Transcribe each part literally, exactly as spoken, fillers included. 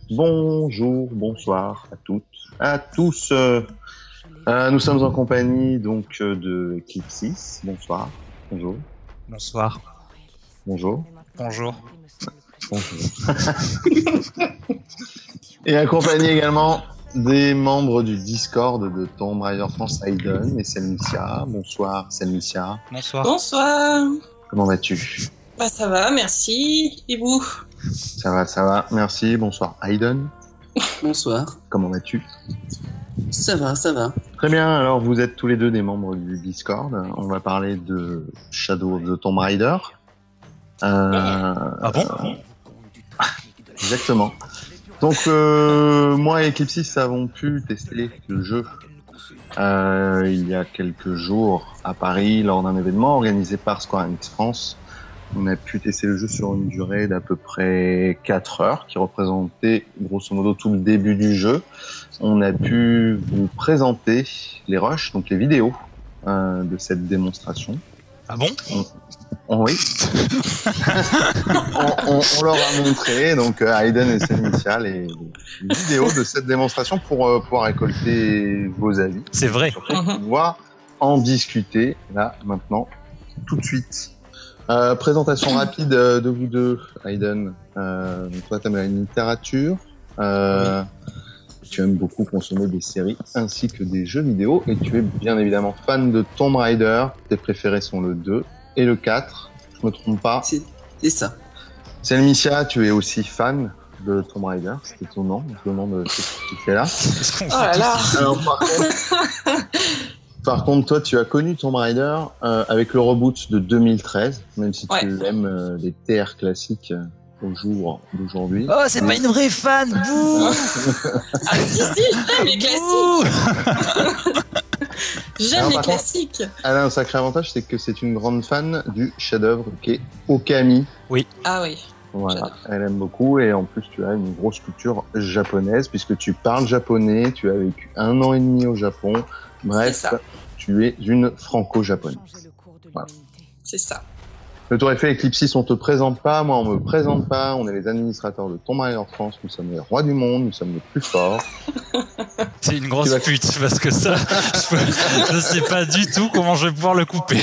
Bonjour, bonsoir à toutes, à tous. Euh, euh, nous sommes en compagnie donc euh, de Eclipsis. Bonsoir. Bonjour. Bonsoir. Bonjour. Bonjour. Bonjour. Et accompagné également des membres du Discord de Tomb Raider France, Aiden et Selmicia. Bonsoir Selmicia. Bonsoir. Bonsoir. Comment vas-tu? Bah ça va, merci. Et vous? Ça va, ça va. Merci. Bonsoir Aiden. Bonsoir. Comment vas-tu? Ça va, ça va. Très bien. Alors vous êtes tous les deux des membres du Discord. On va parler de Shadow of the Tomb Raider. Euh, ah bon euh, Exactement. Donc euh, moi et Eclipsis avons pu tester le jeu euh, il y a quelques jours à Paris lors d'un événement organisé par Square Enix France. On a pu tester le jeu sur une durée d'à peu près quatre heures qui représentait grosso modo tout le début du jeu. On a pu vous présenter les rushs, donc les vidéos euh, de cette démonstration. Ah bon? on, on, Oui. on, on, on leur a montré, donc euh, Aiden et Selmicia, les, les vidéos de cette démonstration pour euh, pouvoir récolter vos avis. C'est vrai. Surtout pouvoir en discuter là, maintenant, tout de suite. Euh, présentation rapide euh, de vous deux, Aiden. Euh, toi, tu aimes la littérature. Euh, tu aimes beaucoup consommer des séries ainsi que des jeux vidéo. Et tu es bien évidemment fan de Tomb Raider. Tes préférés sont le deux et le quatre. Je me trompe pas. C'est, c'est ça. Selmicia, tu es aussi fan de Tomb Raider. C'est étonnant. Je me demande ce que tu fais là. Oh là là. Alors, par contre... Par contre, toi, tu as connu Tomb Raider euh, avec le reboot de deux mille treize, même si tu ouais. aimes euh, les T R classiques euh, au jour d'aujourd'hui. Oh, c'est Mais... pas une vraie fan, bouh. Ah si, si, j'aime les classiques. J'aime Alors, les classiques. Contre, elle a un sacré avantage, c'est que c'est une grande fan du chef-d'œuvre qui est Okami. Oui. Ah oui. Voilà, J'adore. Elle aime beaucoup et en plus tu as une grosse culture japonaise puisque tu parles japonais, tu as vécu un an et demi au Japon. Bref, tu es une franco-japonaise. Voilà. C'est ça. Le tour est fait, Eclipsis, on te présente pas, moi on me présente pas, on est les administrateurs de Tomb Raider France, nous sommes les rois du monde, nous sommes les plus forts. C'est une grosse vas... pute, parce que ça, je, peux... je sais pas du tout comment je vais pouvoir le couper.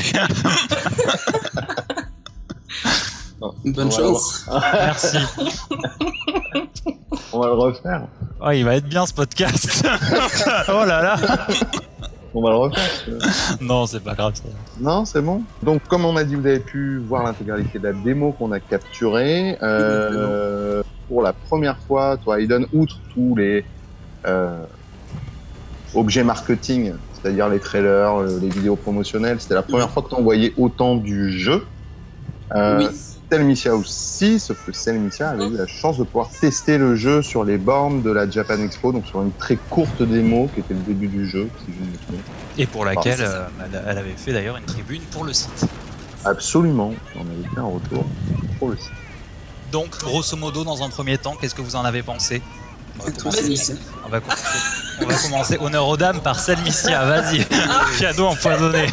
Bonne chance. Merci. On va le refaire. Oh, il va être bien ce podcast. Oh là là. On va le refaire. Non, c'est pas grave. Ça. Non, c'est bon. Donc, comme on a dit, vous avez pu voir l'intégralité de la démo qu'on a capturée. Euh, pour la première fois, toi, Aiden, outre tous les euh, objets marketing, c'est-à-dire les trailers, les vidéos promotionnelles, c'était la première fois que tu envoyais autant du jeu. Euh, oui. Selmicia aussi, sauf que Selmicia avait eu la chance de pouvoir tester le jeu sur les bornes de la Japan Expo, donc sur une très courte démo qui était le début du jeu, si je me trompe. Et pour laquelle euh, elle avait fait d'ailleurs une tribune pour le site. Absolument, on avait fait un retour pour le site. Donc, grosso modo, dans un premier temps, qu'est-ce que vous en avez pensé? On va commencer, on va commencer, on va commencer honneur aux dames par Selmicia, vas-y, cadeau empoisonné.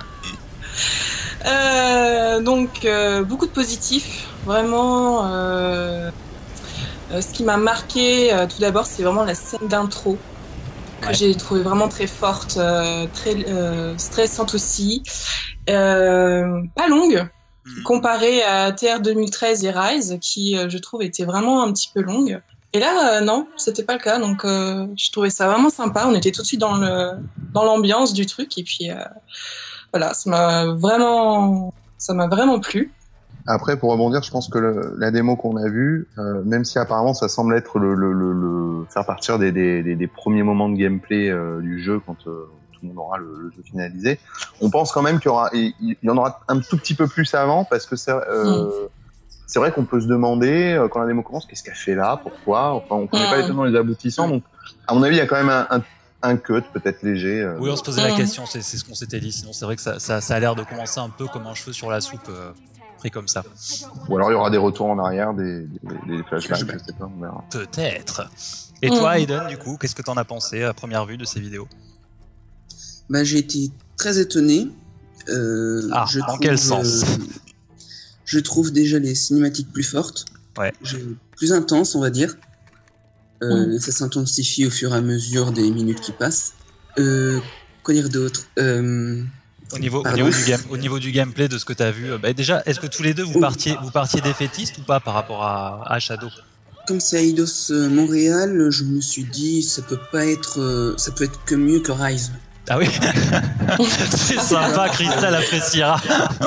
Euh, donc euh, beaucoup de positifs, vraiment. Euh, euh, ce qui m'a marqué, euh, tout d'abord, c'est vraiment la scène d'intro que ouais. j'ai trouvé vraiment très forte, euh, très euh, stressante aussi, euh, pas longue mmh. comparée à T R deux mille treize et Rise, qui euh, je trouve était vraiment un petit peu longue. Et là, euh, non, c'était pas le cas, donc euh, je trouvais ça vraiment sympa. On était tout de suite dans le dans l'ambiance du truc, et puis. Euh, Voilà, ça m'a vraiment, ça m'a vraiment plu. Après, pour rebondir, je pense que le, la démo qu'on a vue, euh, même si apparemment ça semble être le, le, le, le faire partir des, des, des, des premiers moments de gameplay euh, du jeu quand euh, tout le monde aura le, le jeu finalisé, on pense quand même qu'il y aura, il, il y en aura un tout petit peu plus avant parce que c'est, euh, mmh. c'est vrai qu'on peut se demander euh, quand la démo commence, qu'est-ce qu'elle fait là, pourquoi, enfin on connaît mmh. pas les tenants et les aboutissants, donc à mon avis il y a quand même un, un un cut peut-être léger. Euh... Oui, on se posait la question, c'est, c'est ce qu'on s'était dit. Sinon, c'est vrai que ça, ça, ça a l'air de commencer un peu comme un cheveu sur la soupe, euh, pris comme ça. Ou alors il y aura des retours en arrière, des, des, des flashbacks, je sais pas, on verra. Peut-être. Et toi, Aiden, du coup, qu'est-ce que t'en as pensé à première vue de ces vidéos? Bah, j'ai été très étonné. Euh, ah, je dans trouve, quel sens? euh, Je trouve déjà les cinématiques plus fortes, ouais. plus intenses, on va dire. Euh, mmh. Ça s'intensifie au fur et à mesure des minutes qui passent. Euh, quoi dire d'autre euh, au, niveau, au, niveau du game, au niveau du gameplay, de ce que tu as vu, bah déjà, est-ce que tous les deux, vous partiez, vous partiez défaitistes ou pas par rapport à, à Shadow? Comme c'est Eidos Montréal, je me suis dit, ça peut pas être, ça peut être que mieux que Rise. Ah oui. C'est sympa, Crystal appréciera.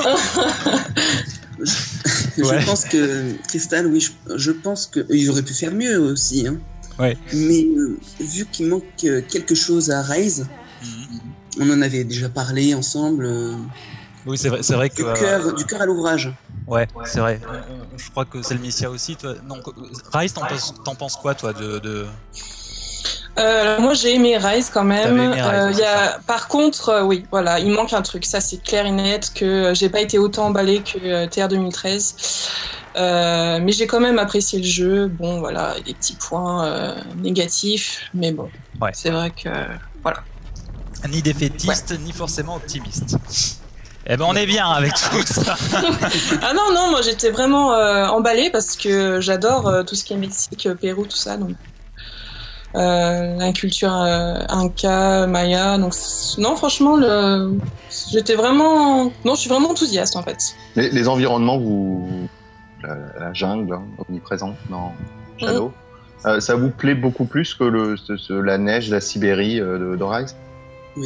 je, je ouais. pense que Crystal, oui, je, je pense qu'ils auraient pu faire mieux aussi. Hein. Ouais. Mais euh, vu qu'il manque quelque chose à Rise, mmh. on en avait déjà parlé ensemble. Euh, oui, c'est vrai, c'est vrai que du cœur, euh... du cœur à l'ouvrage. Ouais, c'est vrai. On, on, je crois que c'est le Missia aussi. Toi, non, Rise, t'en penses, t'en penses quoi, toi, de, de... Euh, moi j'ai aimé Rise quand même. Aimé Rise, euh, y a... Par contre, euh, oui, voilà, il manque un truc. Ça c'est clair et net que j'ai pas été autant emballée que euh, T R deux mille treize. Euh, mais j'ai quand même apprécié le jeu. Bon, voilà, des petits points euh, négatifs, mais bon, ouais. c'est vrai que voilà. Ni défaitiste, ouais. ni forcément optimiste. Eh ben on est bien avec tout ça. Ah non non, moi j'étais vraiment euh, emballée parce que j'adore euh, tout ce qui est Mexique, Pérou, tout ça. Donc euh, la culture euh, Inca, Maya. Donc non franchement, le... j'étais vraiment, non je suis vraiment enthousiaste en fait. Les, les environnements, vous, la, la jungle hein, omniprésente dans Shadow, mmh. euh, ça vous plaît beaucoup plus que le, ce, ce, la neige, la Sibérie euh, de, de Rise? Oui.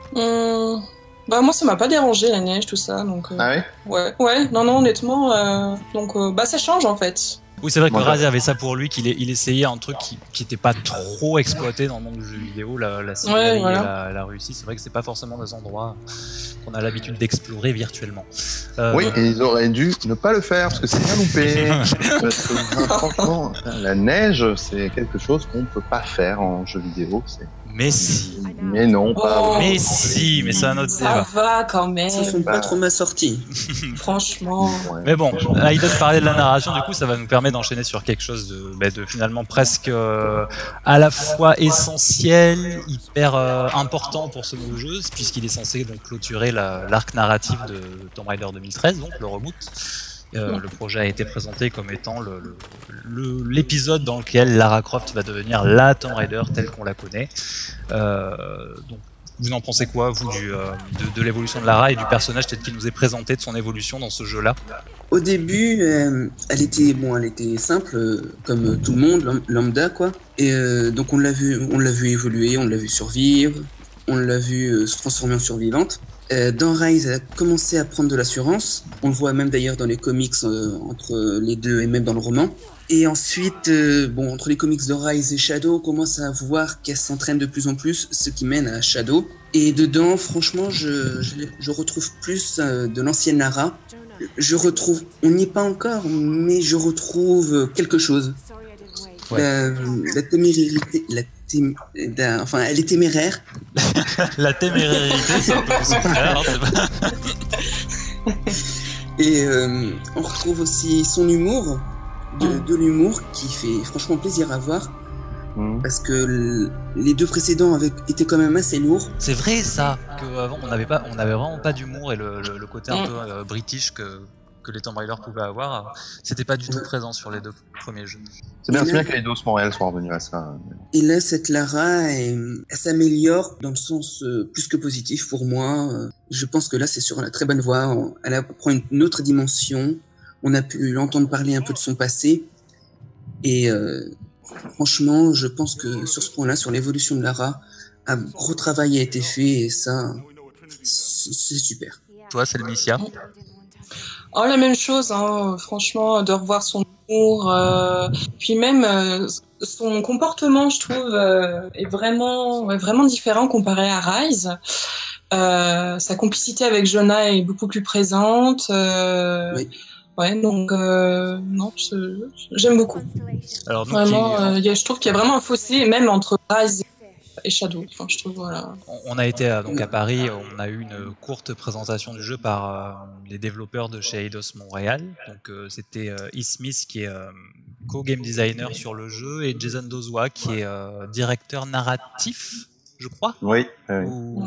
Mmh. Bah moi ça m'a pas dérangé la neige tout ça donc euh, ah ouais ouais ouais non non honnêtement euh, donc euh, bah ça change en fait. Oui c'est vrai que Rise avait ça pour lui qu'il il essayait un truc qui qui était pas trop exploité dans le monde du jeu vidéo, la la Sibérie ouais, voilà. et la, la Russie. C'est vrai que c'est pas forcément des endroits qu'on a l'habitude d'explorer virtuellement. Euh, oui et ils auraient dû ne pas le faire parce que c'est bien loupé. Parce que franchement la neige c'est quelque chose qu'on peut pas faire en jeu vidéo. C'est mais si. Mais non, pas. Oh, mais si, mais c'est un autre ça débat. Ça va quand même. Ça fait pas trop ma sortie. Franchement. Ouais. Mais bon, Aiden parlait de la narration, du coup, ça va nous permettre d'enchaîner sur quelque chose de, bah, de finalement presque euh, à la fois essentiel, hyper euh, important pour ce nouveau jeu, puisqu'il est censé donc clôturer la, l'arc narratif de Tomb Raider deux mille treize, donc le reboot. Euh, le projet a été présenté comme étant le, le, le, l'épisode dans lequel Lara Croft va devenir la Tomb Raider telle qu'on la connaît. Euh, donc, vous en pensez quoi, vous, du, euh, de, de l'évolution de Lara et du personnage tel qu'il nous est présenté, de son évolution dans ce jeu-là? Au début, euh, elle était bon, elle était simple, euh, comme tout le monde, lambda quoi. Et euh, donc on l'a vu, on l'a vu évoluer, on l'a vu survivre, on l'a vu euh, se transformer en survivante. Euh, dans Rise, elle a commencé à prendre de l'assurance. On le voit même d'ailleurs dans les comics euh, entre les deux et même dans le roman. Et ensuite, euh, bon, entre les comics de Rise et Shadow, on commence à voir qu'elle s'entraîne de plus en plus, ce qui mène à Shadow. Et dedans, franchement, je, je, je retrouve plus euh, de l'ancienne Lara. Je retrouve, on n'y est pas encore, mais je retrouve quelque chose. Ouais. La, la témérité, la Tém... enfin, elle est téméraire. La témérarité, c'est un peu son frère, c'est pas... Et euh, on retrouve aussi son humour, de, mm. de l'humour qui fait franchement plaisir à voir. Mm. Parce que l- les deux précédents avaient été quand même assez lourds. C'est vrai ça, qu'avant on n'avait pas, on n'avait vraiment pas d'humour et le, le, le côté un mm. peu euh, british que, que les Tomb Raider pouvaient avoir, c'était pas du tout présent sur les deux premiers jeux. C'est bien, c'est bien que les Eidos Montréal soient revenus à ça. Et là, cette Lara, elle, elle s'améliore dans le sens euh, plus que positif pour moi. Euh, je pense que là, c'est sur la très bonne voie. Elle prend une autre dimension. On a pu l'entendre parler un peu de son passé. Et euh, franchement, je pense que sur ce point-là, sur l'évolution de Lara, un gros travail a été fait et ça, c'est super. Toi, c'est le Missia. Oh, la même chose, hein, franchement, de revoir son humour, euh, puis même euh, son comportement, je trouve, euh, est vraiment, ouais, vraiment différent comparé à Rise. Euh, sa complicité avec Jonah est beaucoup plus présente. Euh, oui. Ouais, donc euh, non, je, j'aime beaucoup. Alors, donc, vraiment, il... euh, y a, je trouve qu'il y a vraiment un fossé, même entre Rise et Shadow. Enfin, je trouve, voilà. On a été donc à Paris, on a eu une courte présentation du jeu par euh, les développeurs de chez Eidos Montréal. Donc euh, c'était euh, E. Smith qui est euh, co-game designer sur le jeu et Jason Dozwa qui est euh, directeur narratif, je crois. Oui. oui. Ou...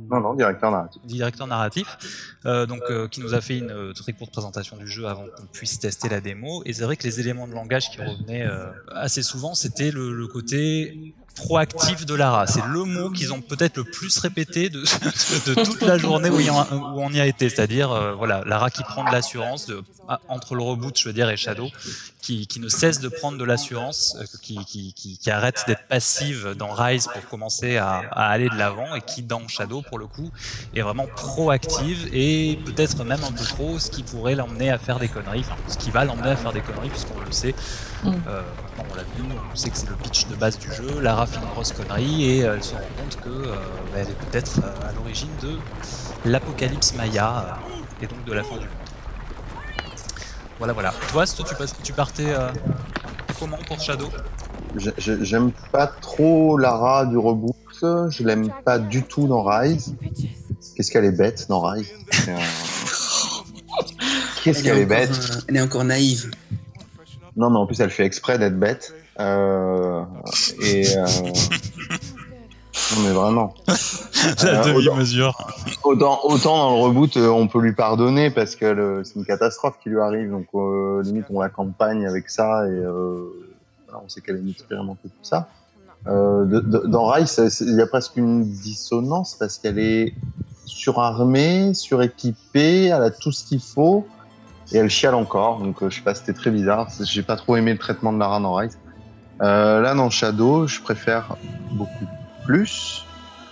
Non, non, directeur narratif. Directeur narratif, euh, donc euh, qui nous a fait une euh, très courte présentation du jeu avant qu'on puisse tester la démo. Et c'est vrai que les éléments de langage qui revenaient euh, assez souvent, c'était le, le côté proactif de Lara. C'est le mot qu'ils ont peut-être le plus répété de, de, de toute la journée où, y en, où on y a été. C'est-à-dire, euh, voilà, Lara qui prend de l'assurance de, ah, entre le reboot, je veux dire, et Shadow, qui, qui ne cesse de prendre de l'assurance, euh, qui, qui, qui, qui arrête d'être passive dans Rise pour commencer à, à aller de l'avant, et qui, dans Shadow, pour le coup, est vraiment proactive et peut-être même un peu trop, ce qui pourrait l'emmener à faire des conneries, enfin, ce qui va l'emmener à faire des conneries, puisqu'on le sait. Mm. Euh, on l'a vu, on sait que c'est le pitch de base du jeu. Lara fait une grosse connerie et elle se rend compte que euh, elle est peut-être à l'origine de l'apocalypse Maya et donc de la fin du monde. Voilà, voilà. Toi, tu, tu partais euh, comment pour Shadow ? J'aime pas trop Lara du reboot. Je l'aime pas du tout dans Rise. Qu'est-ce qu'elle est bête dans Rise. Un... Qu'est-ce qu'elle est, est bête euh, Elle est encore naïve. Non, mais en plus, elle fait exprès d'être bête. Euh, et euh... non, mais vraiment. La euh, demi-mesure. Autant, autant dans le reboot, on peut lui pardonner parce que le, c'est une catastrophe qui lui arrive. Donc, euh, limite, on la campagne avec ça et euh, voilà, on sait qu'elle est inexpérimentée tout ça. Euh, de, de, dans Rise, il y a presque une dissonance parce qu'elle est surarmée, suréquipée, elle a tout ce qu'il faut. Et elle chiale encore, donc euh, je sais pas, c'était très bizarre. J'ai pas trop aimé le traitement de Lara dans Rise. Euh, là, dans Shadow, je préfère beaucoup plus.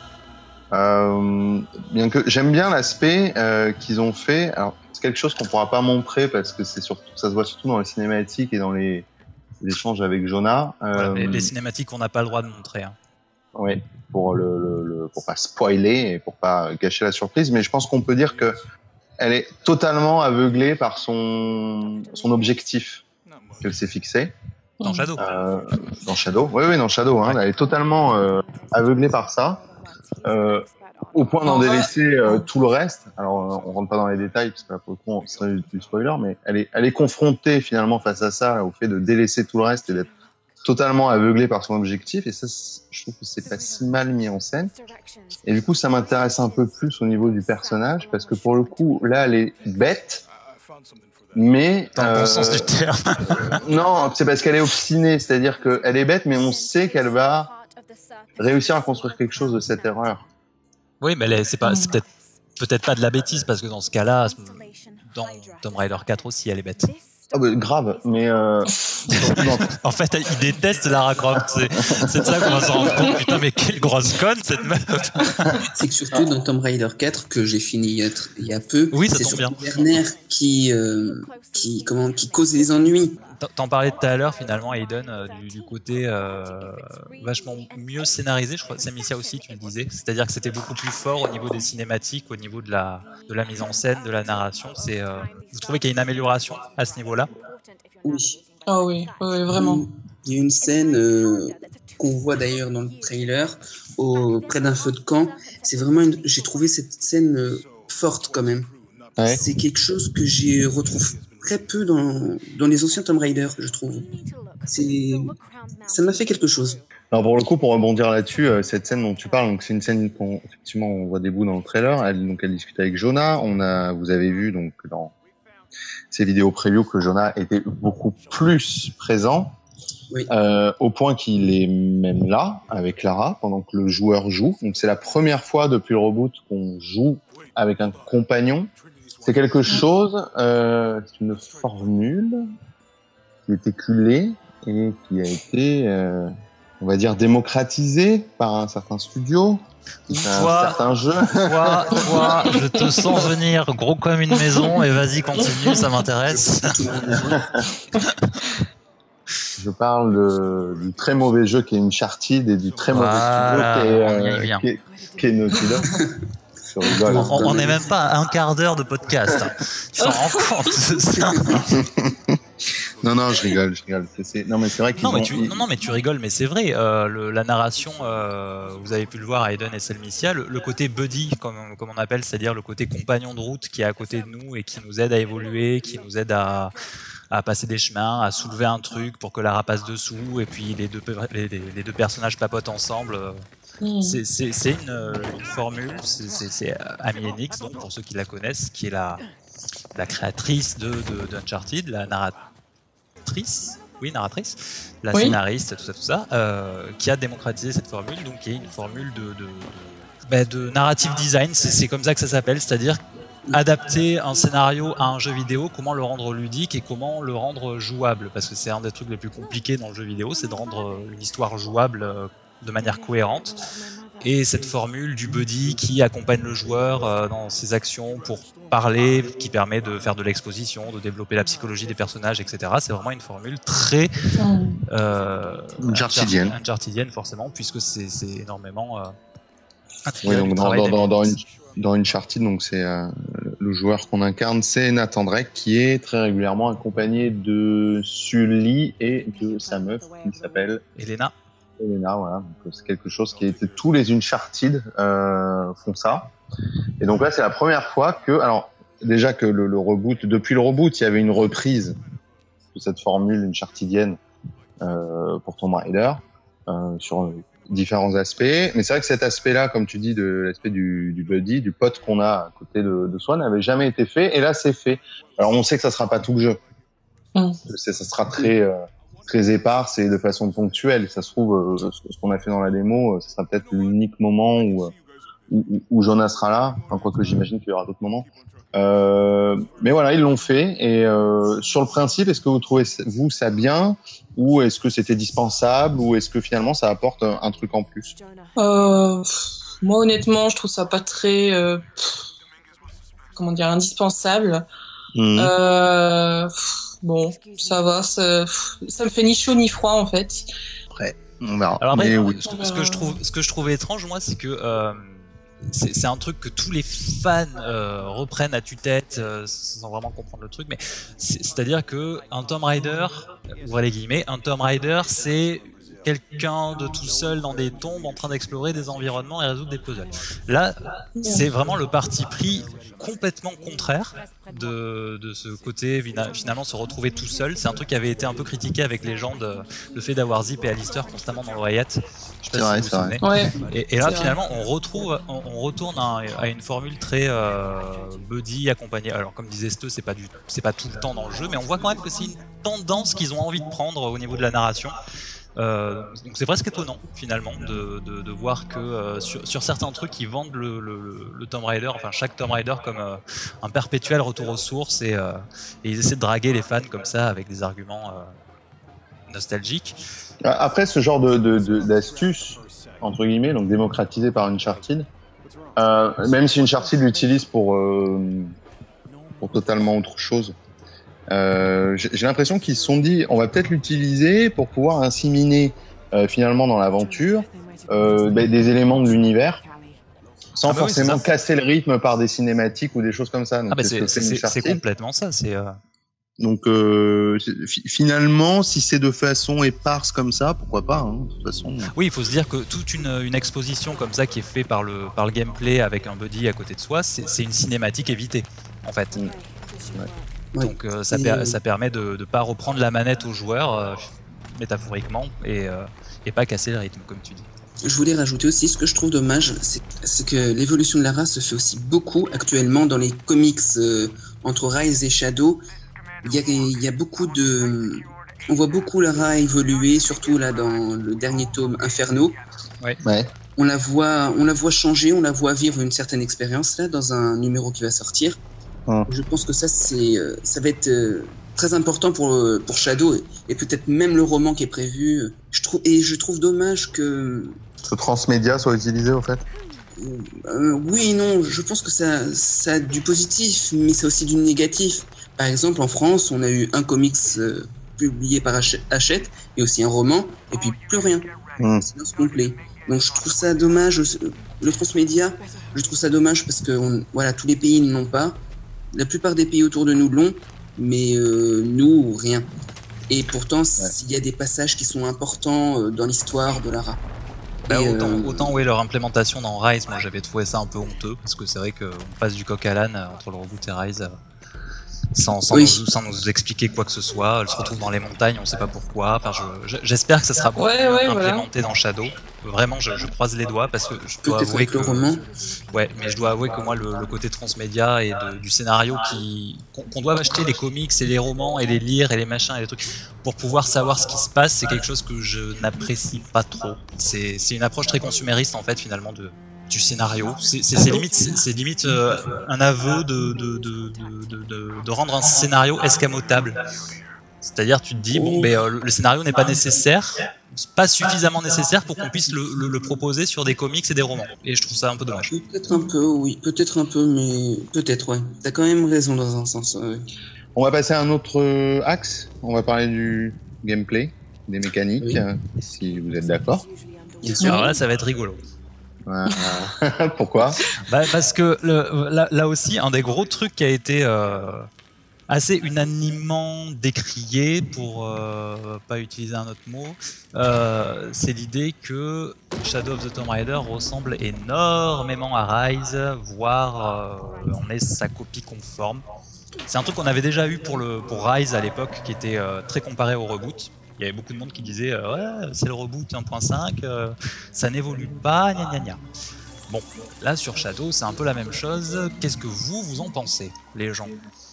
Euh, bien que j'aime bien l'aspect euh, qu'ils ont fait. Alors, c'est quelque chose qu'on pourra pas montrer parce que c'est surtout, ça se voit surtout dans les cinématiques et dans les, les échanges avec Jonah. Euh, voilà, les, les cinématiques, on n'a pas le droit de montrer. Hein. Oui, pour le, le, le, pour pas spoiler et pour pas gâcher la surprise. Mais je pense qu'on peut dire que elle est totalement aveuglée par son, son objectif qu'elle s'est fixé. Dans Shadow. Euh, dans Shadow. Oui, oui, dans Shadow. Hein. Ouais. Elle est totalement euh, aveuglée par ça, euh, au point d'en délaisser euh, tout le reste. Alors, on rentre pas dans les détails parce que là, pour le coup, c'est du spoiler, mais elle est, elle est confrontée finalement face à ça, au fait de délaisser tout le reste et d'être totalement aveuglée par son objectif. Et ça, je trouve que c'est pas si mal mis en scène. Et du coup, ça m'intéresse un peu plus au niveau du personnage parce que pour le coup, là, elle est bête. Mais dans le bon euh, sens du terme. Non, c'est parce qu'elle est obstinée, c'est-à-dire qu'elle est bête, mais on sait qu'elle va réussir à construire quelque chose de cette erreur. Oui, mais elle, c'est pas, c'est peut-être, peut-être pas de la bêtise, parce que dans ce cas-là, dans Tomb Raider quatre aussi, elle est bête. Ah bah, grave, mais euh... en fait, il déteste Lara Croft. C'est, c'est de ça qu'on va se rendre compte. Putain, mais quelle grosse conne cette meuf. C'est que surtout dans Tomb Raider quatre que j'ai fini il y a, il y a peu, oui, ça c'est tombe bien. Werner qui euh, qui comment qui cause les ennuis. T'en parlais tout à l'heure finalement, Aiden, euh, du, du côté euh, vachement mieux scénarisé. Je crois, Samicia aussi, tu le disais. C'est-à-dire que c'était beaucoup plus fort au niveau des cinématiques, au niveau de la de la mise en scène, de la narration. C'est, euh, vous trouvez qu'il y a une amélioration à ce niveau-là ? Oui. Ah oh oui, oui, vraiment. Il y a une scène euh, qu'on voit d'ailleurs dans le trailer, au, près d'un feu de camp. C'est vraiment, une, j'ai trouvé cette scène euh, forte quand même. Ouais. C'est quelque chose que j'ai retrouve très peu dans dans les anciens Tomb Raider, je trouve. C'est, ça m'a fait quelque chose. Alors pour le coup, pour rebondir là-dessus, euh, cette scène dont tu parles, donc c'est une scène qu'on effectivement on voit des bouts dans le trailer. Elle, donc elle discute avec Jonah. On a, vous avez vu donc dans ces vidéos preview que Jonah était beaucoup plus présent, oui. euh, au point qu'il est même là avec Lara pendant que le joueur joue. Donc c'est la première fois depuis le reboot qu'on joue avec un compagnon. C'est quelque chose, euh, c'est une formule qui est éculée et qui a été, euh, on va dire, démocratisée par un certain studio. Toi, un certain jeu. Toi, toi, je te sens venir gros comme une maison et vas-y, continue, ça m'intéresse. Je parle de, du très mauvais jeu qui est Uncharted et du très voilà, mauvais studio qui est, euh, qui est, qui est Naughty Dog. On n'est même pas à un quart d'heure de podcast. Hein. Tu t'en rends compte de ça ? Non, non, je rigole, je rigole. C'est, c'est... Non, mais c'est vrai qu'ils non, mais ont... tu... non, non, mais tu rigoles, mais c'est vrai. Euh, le, la narration, euh, vous avez pu le voir à Aiden et Selmicia, le, le côté buddy, comme, comme on appelle, c'est-à-dire le côté compagnon de route qui est à côté de nous et qui nous aide à évoluer, qui nous aide à, à passer des chemins, à soulever un truc pour que Lara passe dessous, et puis les deux, les, les deux personnages papotent ensemble. Mmh. C'est, c'est, c'est une, une formule, c'est, c'est, c'est Amy Hennig, donc pour ceux qui la connaissent, qui est la, la créatrice de, de, d'Uncharted, la narratrice, oui narratrice, la oui. scénariste, tout ça, tout ça, euh, qui a démocratisé cette formule, donc qui est une formule de, de, de, bah, de narrative design, c'est, c'est comme ça que ça s'appelle, c'est-à-dire adapter un scénario à un jeu vidéo, comment le rendre ludique et comment le rendre jouable, parce que c'est un des trucs les plus compliqués dans le jeu vidéo, c'est de rendre une histoire jouable de manière cohérente. Et cette formule du buddy qui accompagne le joueur euh, dans ses actions pour parler, qui permet de faire de l'exposition, de développer la psychologie des personnages, et cetera. C'est vraiment une formule très euh, Unchartidienne. Unchartidienne forcément, puisque c'est, c'est énormément. Euh, oui, donc dans, dans, dans, dans, une, dans Uncharted, donc c'est euh, le joueur qu'on incarne, c'est Nathan Drake, qui est très régulièrement accompagné de Sully et de sa meuf qui s'appelle Elena. Elena, voilà. Donc, c'est quelque chose qui était tous les Uncharted euh, font ça. Et donc là, c'est la première fois que, alors déjà que le, le reboot, depuis le reboot, il y avait une reprise de cette formule Unchartidienne euh, pour Tomb Raider euh, sur différents aspects. Mais c'est vrai que cet aspect-là, comme tu dis, de l'aspect du, du buddy, du pote qu'on a à côté de, de soi, n'avait jamais été fait. Et là, c'est fait. Alors on sait que ça sera pas tout le jeu. Mm. C'est, ça sera très euh, très éparse et de façon ponctuelle. Ça se trouve, euh, ce qu'on a fait dans la démo, ce sera peut-être l'unique moment où, où, où Jonas sera là. Enfin, quoique j'imagine qu'il y aura d'autres moments. Euh, mais voilà, ils l'ont fait. Et euh, sur le principe, est-ce que vous trouvez vous ça bien, ou est-ce que c'était dispensable, ou est-ce que finalement ça apporte un, un truc en plus? euh, Moi, honnêtement, je trouve ça pas très, euh, comment dire, indispensable. Mmh. Euh, bon, ça va, ça, ça me fait ni chaud ni froid en fait. Après, on verra. Alors après, oui. ce, ce que je trouve, ce que je trouvais étrange, moi, c'est que euh, c'est, c'est un truc que tous les fans euh, reprennent à tue-tête euh, sans vraiment comprendre le truc, mais c'est, c'est-à-dire que un Tomb Raider, ouvrez les guillemets, un Tomb Raider, c'est quelqu'un de tout seul dans des tombes en train d'explorer des environnements et résoudre des puzzles. Là, c'est vraiment le parti pris complètement contraire de, de ce côté finalement se retrouver tout seul. C'est un truc qui avait été un peu critiqué avec les gens, de, le fait d'avoir Zip et Alistair constamment dans l'oreillette. Je sais pas c'est si vrai, vous vous souvenez. Ouais. Et, et là, finalement, on retrouve, on, on retourne à, à une formule très euh, buddy accompagnée. Alors, comme disait Ste, c'est pas du, c'est pas tout le temps dans le jeu, mais on voit quand même que c'est une tendance qu'ils ont envie de prendre au niveau de la narration. Euh, donc c'est presque étonnant finalement de, de, de voir que euh, sur, sur certains trucs ils vendent le, le, le Tomb Raider, enfin chaque Tomb Raider comme euh, un perpétuel retour aux sources et, euh, et ils essaient de draguer les fans comme ça avec des arguments euh, nostalgiques. Après ce genre de, de, de, d'astuce entre guillemets, donc démocratisé par Uncharted, euh, même si Uncharted l'utilise pour, euh, pour totalement autre chose. Euh, j'ai l'impression qu'ils se sont dit on va peut-être l'utiliser pour pouvoir inséminer euh, finalement dans l'aventure euh, bah, des éléments de l'univers sans ah bah forcément oui, casser le rythme par des cinématiques ou des choses comme ça. Donc, ah bah c'est, c'est, c'est, c'est complètement ça. C'est euh... Donc euh, finalement, si c'est de façon éparse comme ça, pourquoi pas hein, de toute façon. Oui, il faut se dire que toute une, une exposition comme ça qui est faite par le, par le gameplay avec un buddy à côté de soi, c'est, c'est une cinématique évitée en fait. Mmh. Ouais. Donc euh, ça, per- ça permet de ne pas reprendre la manette aux joueurs, euh, métaphoriquement, et, euh, et pas casser le rythme, comme tu dis. Je voulais rajouter aussi, ce que je trouve dommage, c'est, c'est que l'évolution de Lara se fait aussi beaucoup actuellement dans les comics euh, entre Rise et Shadow. Il y a, il y a beaucoup de... On voit beaucoup Lara évoluer, surtout là dans le dernier tome Inferno. Ouais. Ouais. On la voit, on la voit changer, on la voit vivre une certaine expérience là dans un numéro qui va sortir. Je pense que ça, c'est, ça va être très important pour, pour Shadow et, et peut-être même le roman qui est prévu. Je trouve, et je trouve dommage que... Ce transmédia soit utilisé, au fait euh, Oui et non, je pense que ça, ça a du positif, mais ça a aussi du négatif. Par exemple, en France, on a eu un comics euh, publié par Hachette et aussi un roman, et puis plus rien. Mmh. Silence complet. Donc je trouve ça dommage. Le transmédia, je trouve ça dommage parce que on, voilà, tous les pays ne l'ont pas. La plupart des pays autour de nous l'ont, mais euh, nous, rien. Et pourtant, ouais. Il y a des passages qui sont importants euh, dans l'histoire de Lara. Bah, et, autant, euh... autant oui, leur implémentation dans Rise, moi j'avais trouvé ça un peu honteux, parce que c'est vrai qu'on passe du coq à l'âne entre le reboot et Rise. sans, sans, Oui. nous, sans nous expliquer quoi que ce soit. Elle se retrouve dans les montagnes, on sait pas pourquoi. Enfin, je- je- j'espère que ça sera beaucoup Ouais, ouais, implémenté dans Shadow. Vraiment, je, je croise les doigts parce que je dois Peut-être avouer avec que le roman. ouais, mais je dois avouer que moi le, le côté transmédia et de- du scénario qui qu'on qu'on doit acheter les comics et les romans et les lire et les machins et les trucs pour pouvoir savoir ce qui se passe, c'est quelque chose que je n'apprécie pas trop. C'est c'est une approche très consumériste en fait finalement de du scénario. C'est c'est- c'est limite c'est c'est limite euh, un aveu de de, de, de, de, de de rendre un scénario escamotable. C'est-à-dire, tu te dis, bon, ben, euh, le scénario n'est pas nécessaire, pas suffisamment nécessaire pour qu'on puisse le, le, le proposer sur des comics et des romans. Et je trouve ça un peu dommage. Peut-être un peu, oui, peut-être un peu, mais peut-être, ouais. T'as quand même raison dans un sens. Ouais. On va passer à un autre euh, axe. On va parler du gameplay, des mécaniques, Oui. euh, si vous êtes d'accord. Bien sûr. Alors là, ça va être rigolo. Euh, Pourquoi? Bah, parce que le, là, là aussi, un des gros trucs qui a été euh, assez unanimement décrié, pour euh, pas utiliser un autre mot, euh, c'est l'idée que Shadow of the Tomb Raider ressemble énormément à Rise, voire euh, en est sa copie conforme. C'est un truc qu'on avait déjà eu pour, le, pour Rise à l'époque, qui était euh, très comparé au reboot. Il y avait beaucoup de monde qui disait euh, ouais, c'est le reboot un point cinq, euh, ça n'évolue pas, gna gna gna. Bon, là sur Shadow, c'est un peu la même chose. Qu'est-ce que vous, vous en pensez, les gens?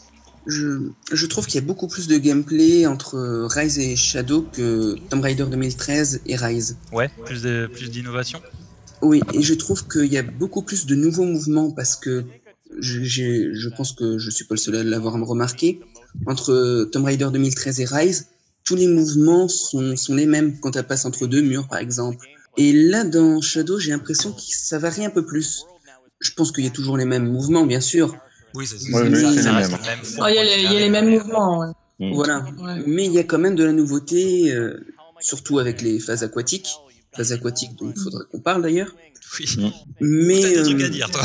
Je, je trouve qu'il y a beaucoup plus de gameplay entre Rise et Shadow que Tomb Raider deux mille treize et Rise. Ouais, plus de, plus d'innovation. Oui, et je trouve qu'il y a beaucoup plus de nouveaux mouvements parce que je, j'ai, je pense que je suis pas le seul à l'avoir remarqué. Entre Tomb Raider deux mille treize et Rise, tous les mouvements sont, sont les mêmes quand elle passe entre deux murs, par exemple. Et là, dans Shadow, j'ai l'impression que ça varie un peu plus. Je pense qu'il y a toujours les mêmes mouvements, bien sûr. Oui, c'est Ouais, oui, c'est ça les reste mêmes. le même Oh, il y a les, il y a les mêmes mouvements. Ouais. Mm. Voilà. Ouais. Mais il y a quand même de la nouveauté, euh, surtout avec les phases aquatiques. Phases aquatiques dont il faudrait qu'on parle d'ailleurs. Oui. Mais T'as des euh, trucs à dire, toi.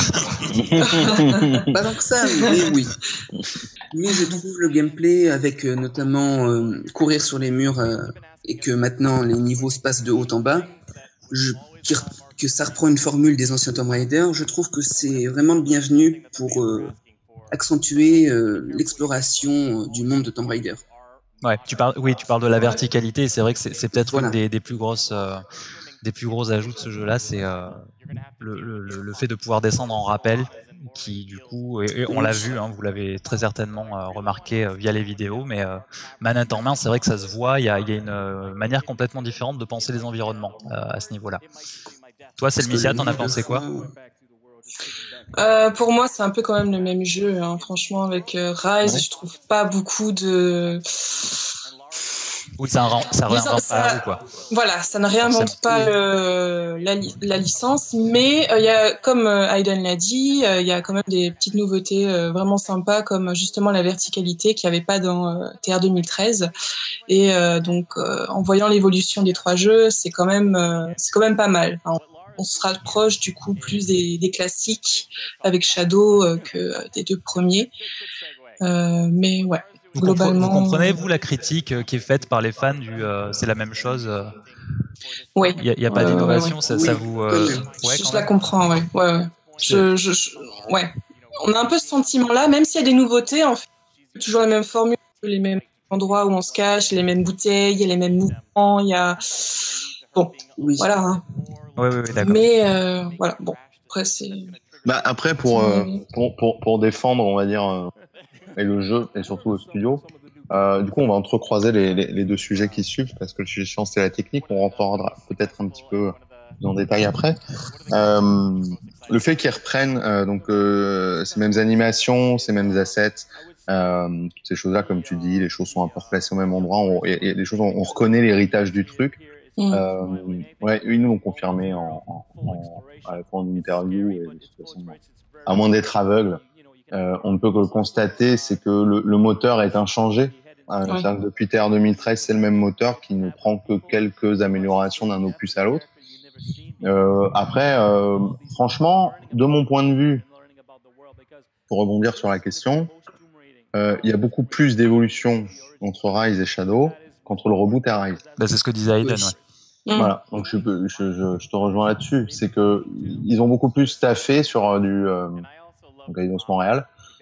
pas tant que ça, mais oui. Mais je trouve le gameplay avec euh, notamment euh, courir sur les murs euh, et que maintenant les niveaux se passent de haut en bas, je, qui re- que ça reprend une formule des anciens Tomb Raider, je trouve que c'est vraiment le bienvenu pour euh, accentuer euh, l'exploration euh, du monde de Tomb Raider. Ouais, tu parles, oui, tu parles de la verticalité. C'est vrai que c'est, c'est peut-être Voilà. une des, des plus grosses, euh, des plus gros ajouts de ce jeu-là, c'est euh, le, le, le fait de pouvoir descendre en rappel, qui du coup, et, et on l'a vu, hein, vous l'avez très certainement euh, remarqué euh, via les vidéos, mais euh, manette en main, c'est vrai que ça se voit. Il y a, il y a une euh, manière complètement différente de penser les environnements euh, à ce niveau-là. Toi, Parce que Selmisia, le t'en as nombre de pensé quoi? fois- Euh, pour moi, c'est un peu quand même le même jeu. Hein. Franchement, avec euh, Rise, Ouais. je trouve pas beaucoup de. Ou ça, rend- ça Disons, réinvente ça- pas, ou quoi? Voilà, ça ne réinvente Forcément. pas le, la, li- la licence, mais il euh, y a, comme euh, Aiden l'a dit, il euh, y a quand même des petites nouveautés euh, vraiment sympas, comme justement la verticalité qu'il n'y avait pas dans euh, T R deux mille treize. Et euh, donc, euh, en voyant l'évolution des trois jeux, c'est quand même, euh, c'est quand même pas mal. Enfin, on, on se rapproche du coup plus des, des classiques avec Shadow euh, que euh, des deux premiers. Euh, mais ouais. Vous, compre- Globalement, vous comprenez, vous, la critique euh, qui est faite par les fans du euh, c'est la même chose, euh, ouais. il n'y a, y a pas Ouais, d'innovation, ouais, ça, ouais. ça Oui, vous... euh, quand même. ouais, je quand je la même. comprends, ouais. ouais, ouais. Je, je, je- ouais. On a un peu ce sentiment-là, même s'il y a des nouveautés, en fait, toujours les mêmes formules, les mêmes endroits où on se cache, les mêmes bouteilles, il y a les mêmes mouvements, il y a... Bon, Oui. voilà. Hein. Ouais, ouais, ouais, d'accord. Mais, euh, voilà, bon, après, c'est... Bah, après, pour, euh, pour, pour, pour défendre, on va dire, euh, et le jeu, et surtout le studio, euh, du coup, on va entrecroiser les, les, les deux sujets qui suivent, parce que le sujet suivant, c'est la technique. On rentrera peut-être un petit peu en détail après. Euh, le fait qu'ils reprennent euh, donc euh, ces mêmes animations, ces mêmes assets, euh, toutes ces choses-là, comme tu dis, les choses sont un peu replacées au même endroit, on, et, et les choses, on, on reconnaît l'héritage du truc. Mm. Euh, ouais, ils nous l'ont confirmé en, en, en, à la fois en interview et de toute façon, à moins d'être aveugle, euh, on ne peut que le constater, c'est que le, le moteur est inchangé. Euh, Ouais. c'est-à-dire que depuis T R deux mille treize, c'est le même moteur qui ne prend que quelques améliorations d'un opus à l'autre. Euh, après, euh, franchement, de mon point de vue, pour rebondir sur la question, euh, il y a beaucoup plus d'évolution entre Rise et Shadow qu'entre le reboot et Rise. Bah, c'est ce que disait Aiden, Oui. ouais. Mm. Voilà, donc je, peux- je, je, je te rejoins là-dessus. C'est que ils ont beaucoup plus staffé sur euh, du euh, donc Eidos Montréal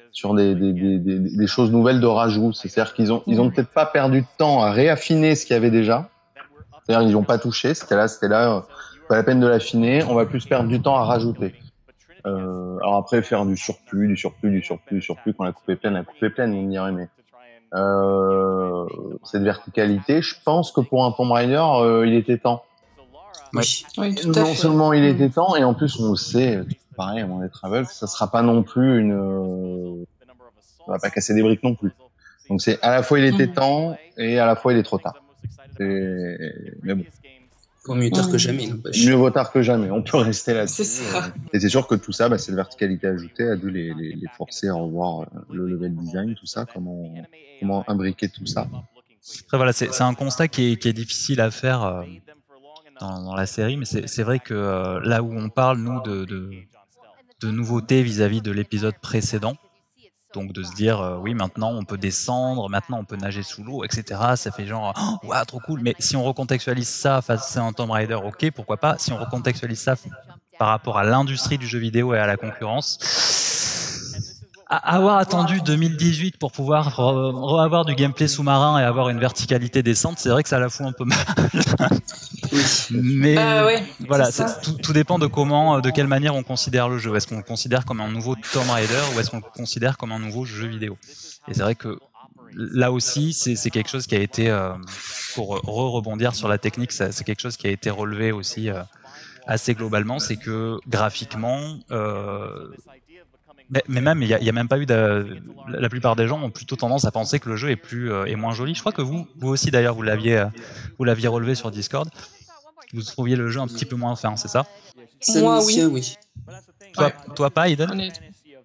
sur des, des, des, des, des choses nouvelles de rajout. C'est-à-dire qu'ils ont, ils ont peut-être pas perdu de temps à réaffiner ce qu'il y avait déjà. C'est-à-dire ils n'ont pas touché, c'était là, c'était là, pas la peine de l'affiner. On va plus perdre du temps à rajouter. Euh, alors après faire du surplus, du surplus, du surplus, du surplus. Quand la coupe est pleine, la coupe est pleine, vous me direz. Mais euh, cette verticalité, je pense que pour un Tomb Raider, euh, il était temps. Oui. Oui, tout à Non fait. seulement il était temps, et en plus on le sait, pareil, on est travel, ça sera pas non plus une, euh, on va pas casser des briques non plus. Donc c'est à la fois il était Mm. temps et à la fois il est trop tard. Et... Mais bon, Faut mieux tard Mm. que jamais, n'empêche. mieux vaut tard que jamais. On peut rester là-dessus. C'est ça. Et c'est sûr que tout ça, bah, cette verticalité ajoutée a dû les, les, les forcer à revoir le level design, tout ça, comment, comment imbriquer tout ça. Après voilà, c'est c'est un constat qui est, qui est difficile à faire euh, dans, dans la série, mais c'est c'est vrai que euh, là où on parle nous de de, de nouveautés vis-à-vis de l'épisode précédent, donc de se dire euh, oui maintenant on peut descendre, maintenant on peut nager sous l'eau, et cetera. Ça fait genre oh, ouah, trop cool. Mais si on recontextualise ça face à un Tomb Raider, ok, pourquoi pas. Si on recontextualise ça par rapport à l'industrie du jeu vidéo et à la concurrence, à avoir attendu deux mille dix-huit pour pouvoir re- re- avoir du gameplay sous-marin et avoir une verticalité décente, c'est vrai que ça la fout un peu mal. Mais Bah ouais, voilà, c'est ça. c'est- tout, tout dépend de comment, de quelle manière on considère le jeu. Est-ce qu'on le considère comme un nouveau Tomb Raider ou est-ce qu'on le considère comme un nouveau jeu vidéo? Et c'est vrai que là aussi, c'est c'est quelque chose qui a été, euh, pour re-rebondir sur la technique, ça- c'est quelque chose qui a été relevé aussi euh, assez globalement, c'est que graphiquement, euh, mais, mais même, il y, a- il y a même pas eu de, la plupart des gens ont plutôt tendance à penser que le jeu est plus euh, est moins joli. Je crois que vous, vous aussi d'ailleurs, vous l'aviez, euh, vous l'aviez relevé sur Discord. Vous trouviez le jeu un petit peu moins fin, c'est ça? Moi, oui. Samnicien, oui. Toi, toi pas, Eden? Honnête.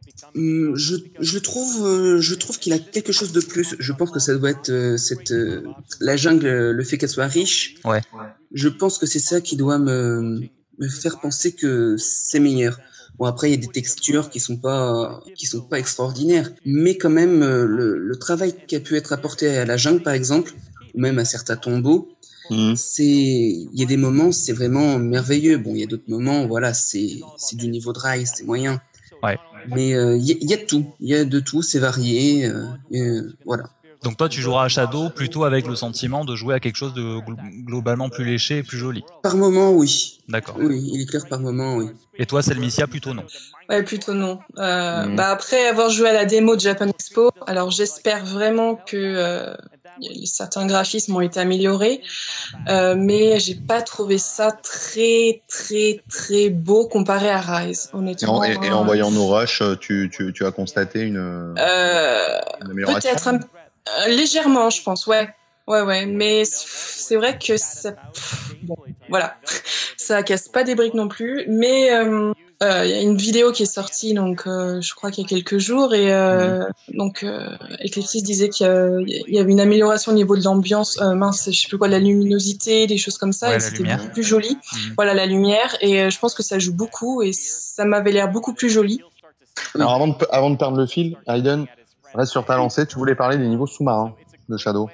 Hum, Je, je trouve, euh, je trouve qu'il a quelque chose de plus. Je pense que ça doit être euh, cette euh, la jungle, euh, le fait qu'elle soit riche. Ouais. Je pense que c'est ça qui doit me me faire penser que c'est meilleur. Bon, après il y a des textures qui sont pas qui sont pas extraordinaires, mais quand même euh, le, le travail qui a pu être apporté à la jungle par exemple, ou même à certains tombeaux, Mmh. c'est il y a des moments c'est vraiment merveilleux. Bon, il y a d'autres moments voilà c'est c'est du niveau de rail, c'est moyen. Ouais. Mais euh, il y, a- il y a de tout, il y a de tout, c'est varié, euh, euh, voilà. Donc toi, tu joueras à Shadow plutôt avec le sentiment de jouer à quelque chose de glo- globalement plus léché et plus joli. Par moment, oui. D'accord. Oui, il est clair par moment, oui. Et toi, Selmicia, plutôt non. Ouais, plutôt non. Euh, Mhm. bah après avoir joué à la démo de Japan Expo, alors j'espère vraiment que euh, certains graphismes ont été améliorés, euh, mais j'ai pas trouvé ça très très très beau comparé à Rise, Et, en, honnêtement. et, et en voyant nos rushs, tu, tu, tu as constaté une, Euh, une amélioration. peut-être un, euh, légèrement, je pense, ouais. Ouais, ouais, mais c'est vrai que ça, pff, bon, voilà, ça casse pas des briques non plus. Mais il euh, euh, y a une vidéo qui est sortie, donc euh, je crois qu'il y a quelques jours, et euh, mmh. donc euh, Eclipsis disait qu'il y, y avait une amélioration au niveau de l'ambiance, euh, mince, je sais plus quoi, de la luminosité, des choses comme ça, ouais, et c'était beaucoup plus joli. Mmh. Voilà, la lumière, et euh, je pense que ça joue beaucoup, et ça m'avait l'air beaucoup plus joli. Alors avant de, avant de perdre le fil, Aiden, reste sur ta lancée. Tu voulais parler des niveaux sous-marins de Shadow.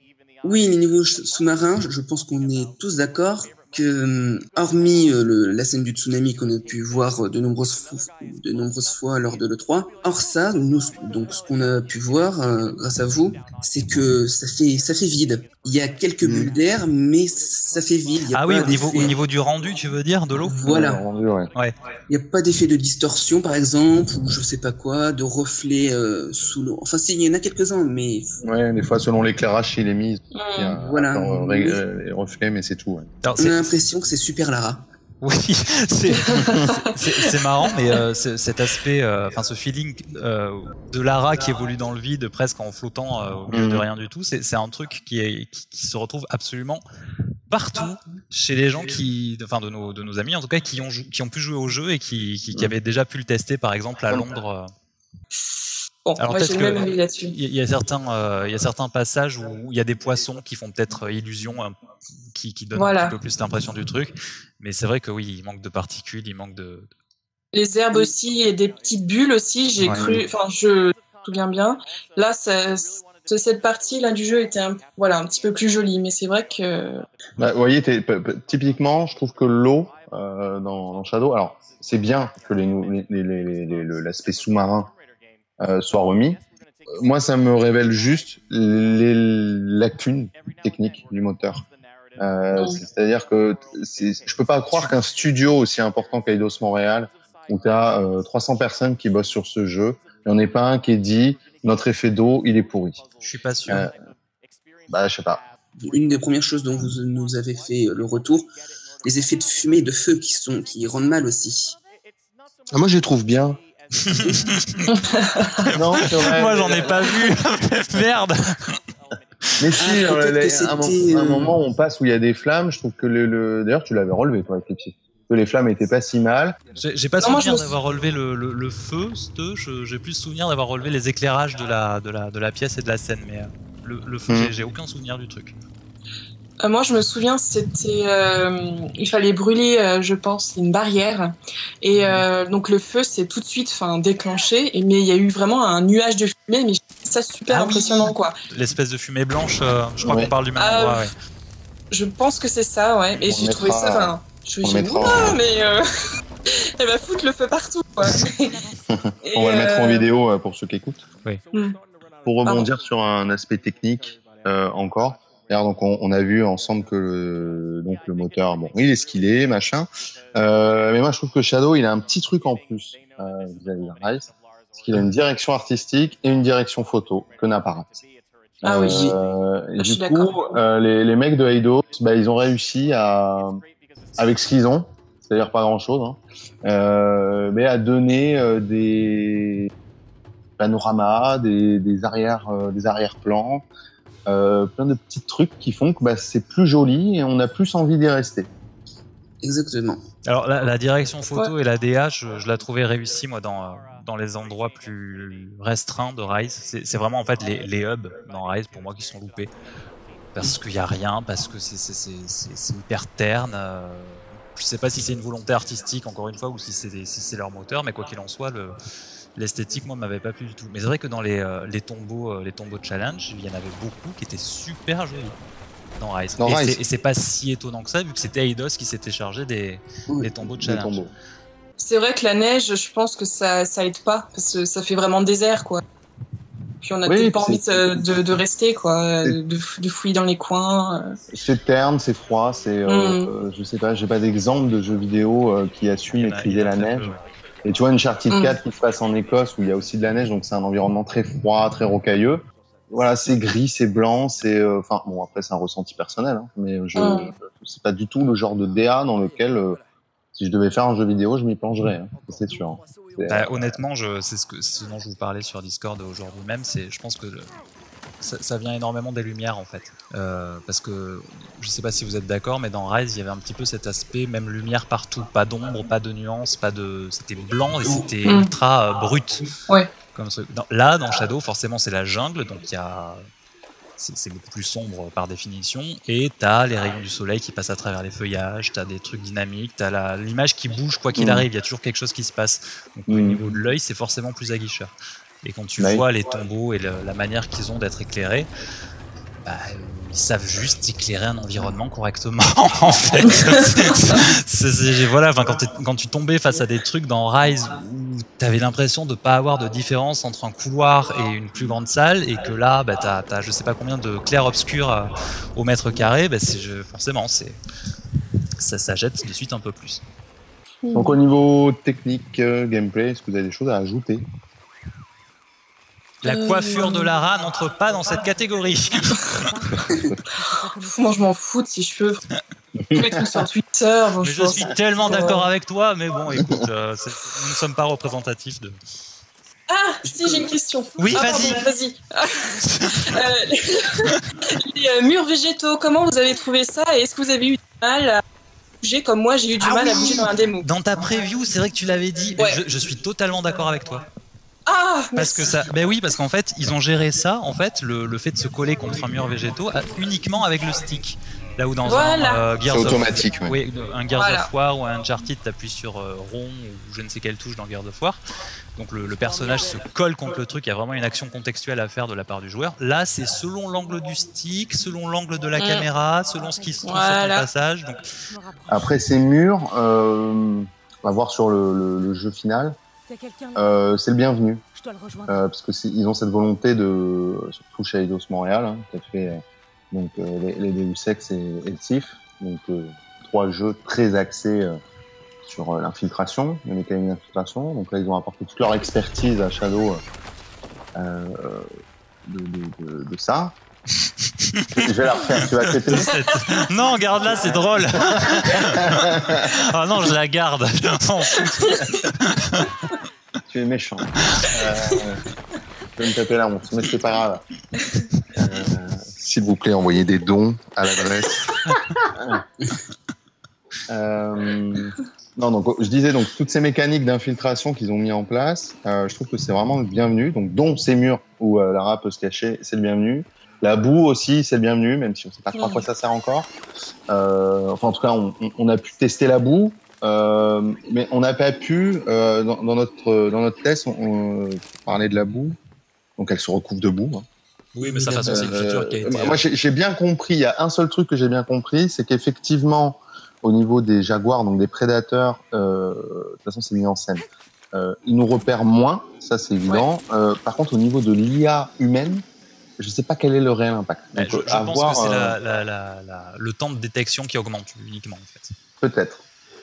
Oui, les niveaux sous-marins, je pense qu'on est tous d'accord que, hormis euh, le, la scène du tsunami qu'on a pu voir de nombreuses, fois, de nombreuses fois lors de l'E trois, hors ça, nous, donc ce qu'on a pu voir euh, grâce à vous, c'est que ça fait, ça fait vide. Il y a quelques mmh. bulles d'air, mais ça fait vide. Il y a ah pas oui, au niveau, au niveau du rendu, tu veux dire, de l'eau? Voilà. Ouais, rendu, ouais. Ouais. Il n'y a pas d'effet de distorsion, par exemple, ou je sais pas quoi, de reflets euh, sous l'eau. Enfin, si, il y en a quelques-uns, mais... Ouais, des fois, selon l'éclairage, il est mis. Mmh. Il y a voilà. attends, ré, euh, les reflets, mais c'est tout. Ouais. Alors, on a l'impression que c'est super Lara. Oui, c'est marrant, mais euh, cet aspect, enfin euh, ce feeling euh, de Lara qui évolue dans le vide, presque en flottant euh, au milieu mmh. de rien du tout, c'est un truc qui, est, qui, qui se retrouve absolument partout chez les gens qui, enfin de nos, de nos amis en tout cas, qui ont, qui ont pu jouer au jeu et qui, qui, qui avaient déjà pu le tester, par exemple à Londres. Bon, alors peut-être que même là-dessus. Il y a certains, euh, il y a certains passages où il y a des poissons qui font peut-être illusion, hein, qui, qui donnent voilà. un petit peu plus l'impression du truc. Mais c'est vrai que oui, il manque de particules, il manque de. Les herbes aussi et des petites bulles aussi. J'ai ouais. cru, enfin, je me souviens bien. Là, ça, cette partie là du jeu était un, voilà, un petit peu plus jolie, mais c'est vrai que. Bah, vous voyez, typiquement, je trouve que l'eau euh, dans, dans Shadow, alors c'est bien que les, les, les, les, les, l'aspect sous-marin euh, soit remis. Moi, ça me révèle juste les lacunes techniques du moteur. Euh, C'est-à-dire que c'est, je peux pas croire qu'un studio aussi important qu'Eidos Montréal, où tu as euh, trois cents personnes qui bossent sur ce jeu, il n'y en ait pas un qui ait dit notre effet d'eau, il est pourri. Je suis pas sûr. Euh, bah, je sais pas. Une des premières choses dont vous nous avez fait le retour, les effets de fumée et de feu qui sont qui rendent mal aussi. Ah, moi, je les trouve bien. Non, c'est vrai. Moi, j'en ai pas vu. Merde. Mais si, Ah, euh, peut-être les- que un, mo- c'était, un euh, moment où on passe où il y a des flammes, je trouve que le, le... d'ailleurs tu l'avais relevé toi avec les pieds, que les flammes étaient pas si mal. J'ai j'ai pas Non, moi, souvenir je me d'avoir relevé le, le, le feu, c'te, je- j'ai plus souvenir d'avoir relevé les éclairages de la, de, la, de la pièce et de la scène, mais euh, le, le feu, Mhm. j'ai- j'ai aucun souvenir du truc. Euh, moi, je me souviens, c'était, euh, il fallait brûler, euh, je pense, une barrière, et euh, donc le feu s'est tout de suite, enfin, déclenché. Et mais il y a eu vraiment un nuage de fumée, mais je trouve ça super Ah oui. impressionnant, quoi. L'espèce de fumée blanche, euh, je crois Ouais. qu'on parle du même Ah, endroit, ouais. Je pense que c'est ça, ouais. Et On j'ai le trouvé ça, mettra- enfin, je me on suis le dit, mettra en- Ouah, mais euh, elle va foutre le feu partout, quoi. Et, On va le mettre en euh, vidéo euh, pour ceux qui écoutent. hmm. Pour rebondir sur un aspect technique euh, encore. D'ailleurs, donc on, on a vu ensemble que le, donc le moteur, bon, il est ce qu'il est, machin. Euh, mais moi, je trouve que Shadow, il a un petit truc en plus euh, vis-à-vis d'un Rise, c'est qu'il a une direction artistique et une direction photo que n'a pas Rise. Ah oui. Euh, et Je du suis coup, d'accord. euh, les, les mecs de Eidos, bah, ils ont réussi à, avec ce qu'ils ont, c'est-à-dire pas grand-chose, hein, euh, mais à donner euh, des panoramas, des, des arrières, euh, des arrière-plans, euh, plein de petits trucs qui font que bah, c'est plus joli et on a plus envie d'y rester. Exactement. Alors la, la direction photo et la D A, je, je la trouvais réussie moi dans, euh, dans les endroits plus restreints de Rise. C'est c'est vraiment en fait les, les hubs dans Rise pour moi qui sont loupés. Parce qu'il n'y a rien, parce que c'est- c'est c'est- c'est- c'est hyper terne. euh, Je sais pas si c'est une volonté artistique encore une fois ou si c'est des- si c'est leur moteur, mais quoi qu'il en soit, le, l'esthétique moi m'avait pas plu du tout. Mais c'est vrai que dans les, euh, les tombeaux, euh, les tombeaux de challenge, il y en avait beaucoup qui étaient super jolis dans Rise. Dans et Rise. c'est- et c'est pas si étonnant que ça vu que c'était Eidos qui s'était chargé des, Oui. des tombeaux de Les challenge. tombeaux. C'est vrai que la neige, je pense que ça, ça aide pas, parce que ça fait vraiment désert, quoi. Puis on a Oui, peut-être pas c'est- envie de, de, de rester, quoi, c'est- de, de fouiller dans les coins. euh. C'est terne, c'est froid, c'est, euh, Mm. euh, je sais pas, j'ai pas d'exemple de jeux vidéo euh, qui assument Il y en a- il maîtriser y en a la très neige. peu, ouais. Et tu vois, Uncharted Mm. quatre qui se passe en Écosse où il y a aussi de la neige, donc c'est un environnement très froid, très rocailleux. Voilà, c'est gris, c'est blanc, c'est, euh, enfin bon, après c'est un ressenti personnel, hein, mais je, Mm. c'est pas du tout le genre de D A dans lequel, euh, si je devais faire un jeu vidéo, je m'y plongerais, hein, c'est sûr. hein. C'est, Bah, honnêtement, je, c'est ce, que, ce dont je vous parlais sur Discord aujourd'hui même, c'est, je pense que le- ça, ça vient énormément des lumières en fait. Euh, parce que je sais pas si vous êtes d'accord, mais dans Rise, il y avait un petit peu cet aspect, même lumière partout, pas d'ombre, pas de nuances, pas de, c'était blanc et c'était Mm. ultra euh, brut. Ouais. Comme ce- dans- là, dans Shadow, forcément, c'est la jungle, donc il y a, c'est, c'est beaucoup plus sombre par définition, et t'as les rayons du soleil qui passent à travers les feuillages, t'as des trucs dynamiques, t'as la, l'image qui bouge quoi qu'il Mm. arrive, il y a toujours quelque chose qui se passe. Donc au Mm. niveau de l'œil, c'est forcément plus aguicheur. Et quand tu Ouais. vois les tombeaux et le- la manière qu'ils ont d'être éclairés, bah, ils savent juste éclairer un environnement correctement en fait. C'est- c'est- voilà, enfin, quand, t'es- quand tu tombais face à des trucs dans Rise où t'avais l'impression de pas avoir de différence entre un couloir et une plus grande salle, et que là, bah, t'as, t'as je sais pas combien de clairs-obscurs euh, au mètre carré, bah, c'est, je- forcément, c'est, ça, ça jette de suite un peu plus. Donc au niveau technique, euh, gameplay, est-ce que vous avez des choses à ajouter? La Euh, coiffure de Lara n'entre pas dans cette catégorie. Pff, moi, je m'en fous de ses cheveux. Je mets tout sur Twitter. Bon, Mais je je pense- suis tellement Euh, d'accord avec toi, mais bon, écoute, euh, c'est- nous ne sommes pas représentatifs de. Ah, si, j'ai une question. Oui, Ah, vas-y. pardon, vas-y. Euh, les les, euh, murs végétaux, comment vous avez trouvé ça et est-ce que vous avez eu du mal à bouger comme moi j'ai eu du Ah mal à oui. bouger dans la démo? Dans ta preview, c'est vrai que tu l'avais dit. Ouais. Je, je suis totalement d'accord avec toi. Ah, Parce merci. que ça, ben oui, parce qu'en fait, ils ont géré ça, en fait, le, le fait de se coller contre un mur végétaux, à- uniquement avec le stick. Là où dans Voilà. un euh, Gears C'est of- automatique, ouais. oui, un Gears Voilà. of War ou un Uncharted, t'appuies sur euh, rond ou je ne sais quelle touche dans Gears of War. Donc le, le personnage se colle contre le truc, il y a vraiment une action contextuelle à faire de la part du joueur. Là, c'est selon l'angle du stick, selon l'angle de la Mm. caméra, selon ce qui se trouve sur Voilà. ton passage. Donc, Après ces murs, euh, on va voir sur le, le, le jeu final. euh, c'est le bienvenu. Je dois le rejoindre. Euh, parce que ils ont cette volonté de, surtout chez Eidos Montréal, hein, qui a fait euh, donc euh, les, les Deus Ex et, et le Sif, donc euh, trois jeux très axés euh, sur euh, l'infiltration, les mécaniques d'infiltration. Donc là, ils ont apporté toute leur expertise à Shadow euh, de, de, de, de ça. Je vais la refaire, tu vas accepter. Non, garde-la, c'est drôle. Ah non, je la garde. Tu es méchant. Euh, je vais me taper la honte, mais c'est pas grave. Euh, S'il vous plaît, envoyez des dons à l'adresse. euh, non, donc je disais donc toutes ces mécaniques d'infiltration qu'ils ont mis en place, euh, je trouve que c'est vraiment le bienvenu. Donc dont ces murs où euh, Lara peut se cacher, c'est le bienvenu. La boue aussi, c'est le bienvenu, même si on ne sait pas trop à quoi ça sert encore. Euh, enfin, en tout cas, on, on a pu tester la boue, euh, mais on n'a pas pu, euh, dans, dans, notre, dans notre test, on, on parlait de la boue, donc elle se recouvre de boue. Hein. Oui, mais ça, de toute façon, c'est une feature qui a été... Moi, j'ai, j'ai bien compris, il y a un seul truc que j'ai bien compris, c'est qu'effectivement, au niveau des jaguars, donc des prédateurs, euh, de toute façon, c'est mis en scène. Euh, ils nous repèrent moins, ça c'est évident. Ouais. Euh, par contre, au niveau de l'I A humaine, je ne sais pas quel est le réel impact. Donc, je je pense voir, que c'est euh... la, la, la, la, le temps de détection qui augmente uniquement, en fait. Peut-être.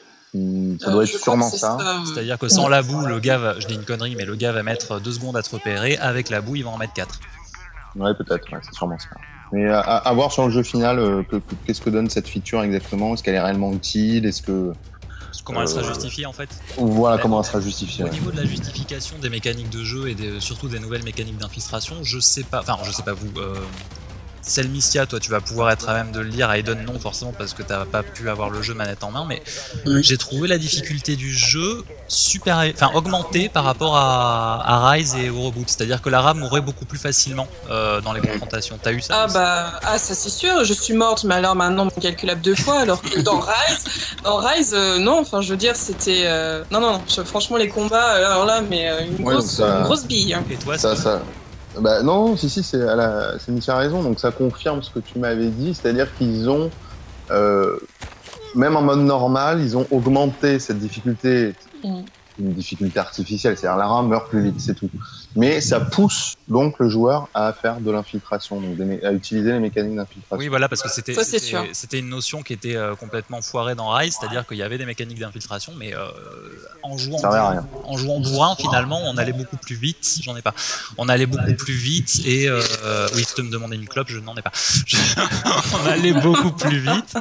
Mmh, ça euh, doit être sûrement ça. ça. C'est-à-dire que sans la boue, le gars va, je dis une connerie, mais le gars va mettre deux secondes à te repérer. Avec la boue, il va en mettre quatre. Ouais, peut-être. Ouais, c'est sûrement ça. Mais à, à voir sur le jeu final, euh, que, que, qu'est-ce que donne cette feature exactement ? Est-ce qu'elle est réellement utile ? Est-ce que... Comment elle sera justifiée en fait ? Voilà, comment elle sera justifiée. Au niveau de la justification des mécaniques de jeu et des, surtout des nouvelles mécaniques d'infiltration, je sais pas, enfin je sais pas vous, euh, Selmissia, toi tu vas pouvoir être à même de le lire, Aiden non forcément parce que t'as pas pu avoir le jeu manette en main, mais oui. J'ai trouvé la difficulté du jeu super, enfin augmentée par rapport à, à Rise et au reboot, c'est-à-dire que Lara mourrait beaucoup plus facilement euh, dans les confrontations. T'as eu ça ? Ah bah ah ça c'est sûr, je suis morte, mais alors maintenant on calculable deux fois, alors que dans Rise, dans Rise euh, non, enfin je veux dire c'était euh... non non non, je, franchement les combats alors là mais euh, une, ouais, grosse, ça... une grosse bille. Hein. Et toi ça ça Bah non, si si, c'est à la, c'est Michel a raison. Donc ça confirme ce que tu m'avais dit, c'est-à-dire qu'ils ont, euh, même en mode normal, ils ont augmenté cette difficulté, mmh. une difficulté artificielle, c'est-à-dire Lara meurt plus vite, c'est tout. Mais ça pousse donc le joueur à faire de l'infiltration, donc à utiliser les mécaniques d'infiltration. Oui, voilà, parce que c'était, ça, c'était, c'était une notion qui était euh, complètement foirée dans Rise, c'est-à-dire qu'il y avait des mécaniques d'infiltration, mais euh, en jouant, rien. en jouant bourrin, finalement, on allait beaucoup plus vite. J'en ai pas. On allait beaucoup plus vite et euh, oui, tu me demandais une clope, je n'en ai pas. Je... on allait beaucoup plus vite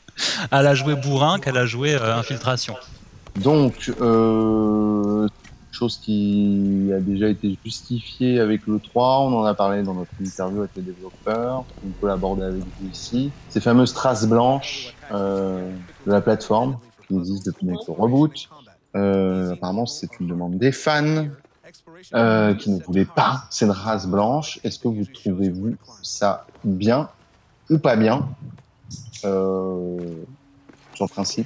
à la jouer bourrin qu'à la jouer euh, infiltration. Donc, euh, chose qui a déjà été justifiée avec le trois, on en a parlé dans notre interview avec les développeurs, on peut l'aborder avec vous ici. Ces fameuses traces blanches euh, de la plateforme qui existent depuis notre reboot. Euh, apparemment, c'est une demande des fans euh, qui ne voulaient pas ces traces blanches. Est-ce que vous trouvez-vous ça bien ou pas bien euh, sur le principe?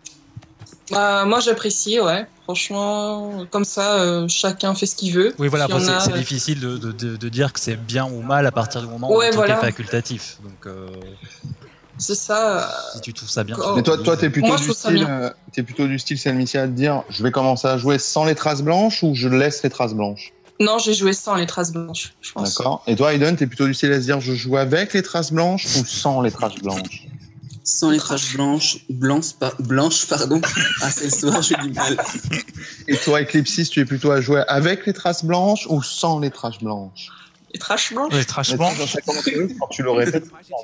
Euh, moi j'apprécie, ouais. Franchement, comme ça, euh, chacun fait ce qu'il veut. Oui, voilà. Après, c'est, a, c'est euh... difficile de, de, de, de dire que c'est bien ou mal à partir du moment ouais, où tout voilà. est facultatif. Donc, euh, c'est ça. Si tu trouves ça bien. Oh. Mais toi, toi, t'es plutôt moi, du style, euh, t'es plutôt du style, Selmissia, à te dire, je vais commencer à jouer sans les traces blanches ou je laisse les traces blanches? Non, j'ai joué sans les traces blanches, je pense. D'accord. Et toi, Aiden, t'es plutôt du style à se dire, je joue avec les traces blanches ou sans les traces blanches? Sans les traces blanches, blanches, par, blanches, pardon. Ah, c'est le soir, j'ai du mal. Et toi, Eclipsis, tu es plutôt à jouer avec les traces blanches ou sans les traces blanches? Les traces blanches? Les traces blanches. Quand tu le répètes.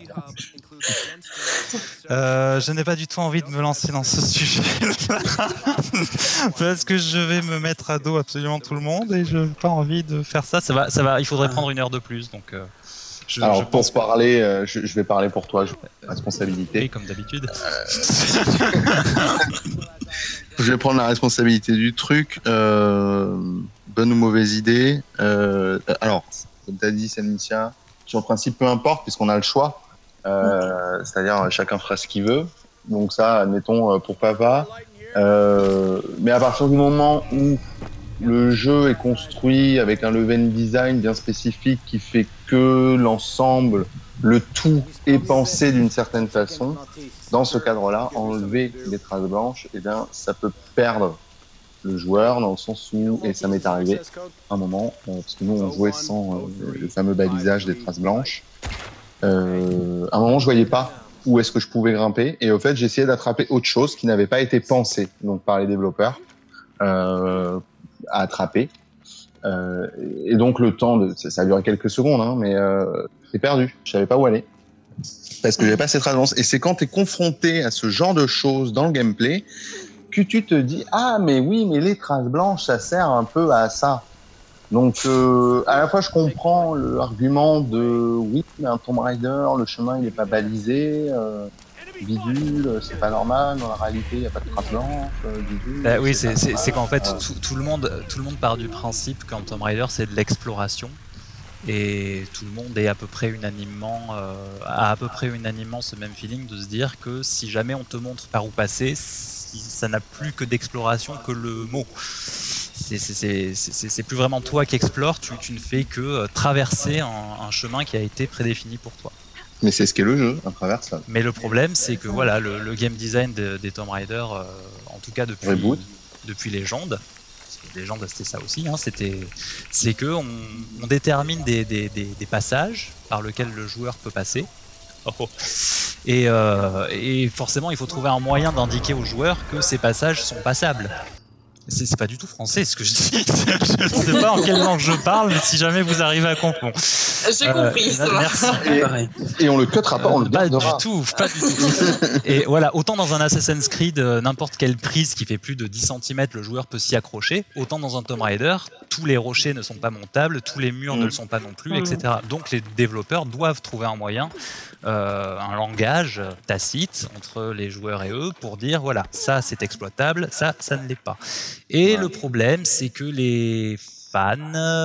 Euh, je n'ai pas du tout envie de me lancer dans ce sujet parce que je vais me mettre à dos absolument tout le monde et je n'ai pas envie de faire ça. Ça va, ça va. Il faudrait prendre une heure de plus, donc. Euh... Je, Alors, je pour pense parler, euh, je, je vais parler pour toi, je la responsabilité. Oui, comme d'habitude. Euh... je vais prendre la responsabilité du truc. Euh... Bonne ou mauvaise idée. Euh... Alors, comme tu as dit, Selmissia, sur le principe, peu importe, puisqu'on a le choix. Euh... C'est-à-dire, chacun fera ce qu'il veut. Donc ça, admettons, pour papa. Euh... Mais à partir du moment où le jeu est construit avec un level design bien spécifique qui fait que l'ensemble, le tout est pensé d'une certaine façon. Dans ce cadre-là, enlever les traces blanches, eh bien, ça peut perdre le joueur, dans le sens où, et ça m'est arrivé un moment, euh, parce que nous on jouait sans euh, le fameux balisage des traces blanches, euh, à un moment je voyais pas où est-ce que je pouvais grimper, et au fait j'essayais d'attraper autre chose qui n'avait pas été pensé donc par les développeurs euh, à attraper. Euh, et donc le temps, de, ça, ça a duré quelques secondes, hein, mais euh, j'ai perdu, je savais pas où aller. Parce que j'avais pas cette trace. Et c'est quand tu es confronté à ce genre de choses dans le gameplay que tu te dis « Ah, mais oui, mais les traces blanches, ça sert un peu à ça. » Donc, euh, à la fois, je comprends l'argument de « Oui, mais un Tomb Raider, le chemin, il n'est pas balisé. Euh, bidule, c'est pas normal. Dans la réalité, il n'y a pas de traces blanches. Euh, bidule. Bah, » Oui, c'est qu'en fait, tout, tout, le monde, tout le monde part du principe qu'en Tomb Raider, c'est de l'exploration. Et tout le monde est à peu près unanimement, euh, a à peu près unanimement ce même feeling de se dire que si jamais on te montre par où passer, si ça n'a plus que d'exploration que le mot. C'est plus vraiment toi qui explores, tu, tu ne fais que traverser un, un chemin qui a été prédéfini pour toi. Mais c'est ce qu'est le jeu, un traversable. Mais le problème, c'est que voilà, le, le game design de, des Tomb Raider, euh, en tout cas depuis, Reboot. depuis Légende, Légende c'était ça aussi, hein, c'est que on, on détermine des, des, des, des passages par lesquels le joueur peut passer. Oh oh. Et, euh, et forcément, il faut trouver un moyen d'indiquer aux joueurs que ces passages sont passables. C'est pas du tout français ce que je dis. Je ne sais pas en quelle langue je parle, mais si jamais vous arrivez à comprendre. J'ai compris, ça va. Merci. Et, et on le cuttera pas, on le Pas gardera. du tout, pas du tout. Et voilà, autant dans un Assassin's Creed, euh, n'importe quelle prise qui fait plus de dix centimètres, le joueur peut s'y accrocher. Autant dans un Tomb Raider, tous les rochers ne sont pas montables, tous les murs mmh. ne le sont pas non plus, mmh. et cetera. Donc les développeurs doivent trouver un moyen, euh, un langage tacite entre les joueurs et eux pour dire voilà, ça c'est exploitable, ça, ça ne l'est pas. Et ouais. le problème, c'est que les fans,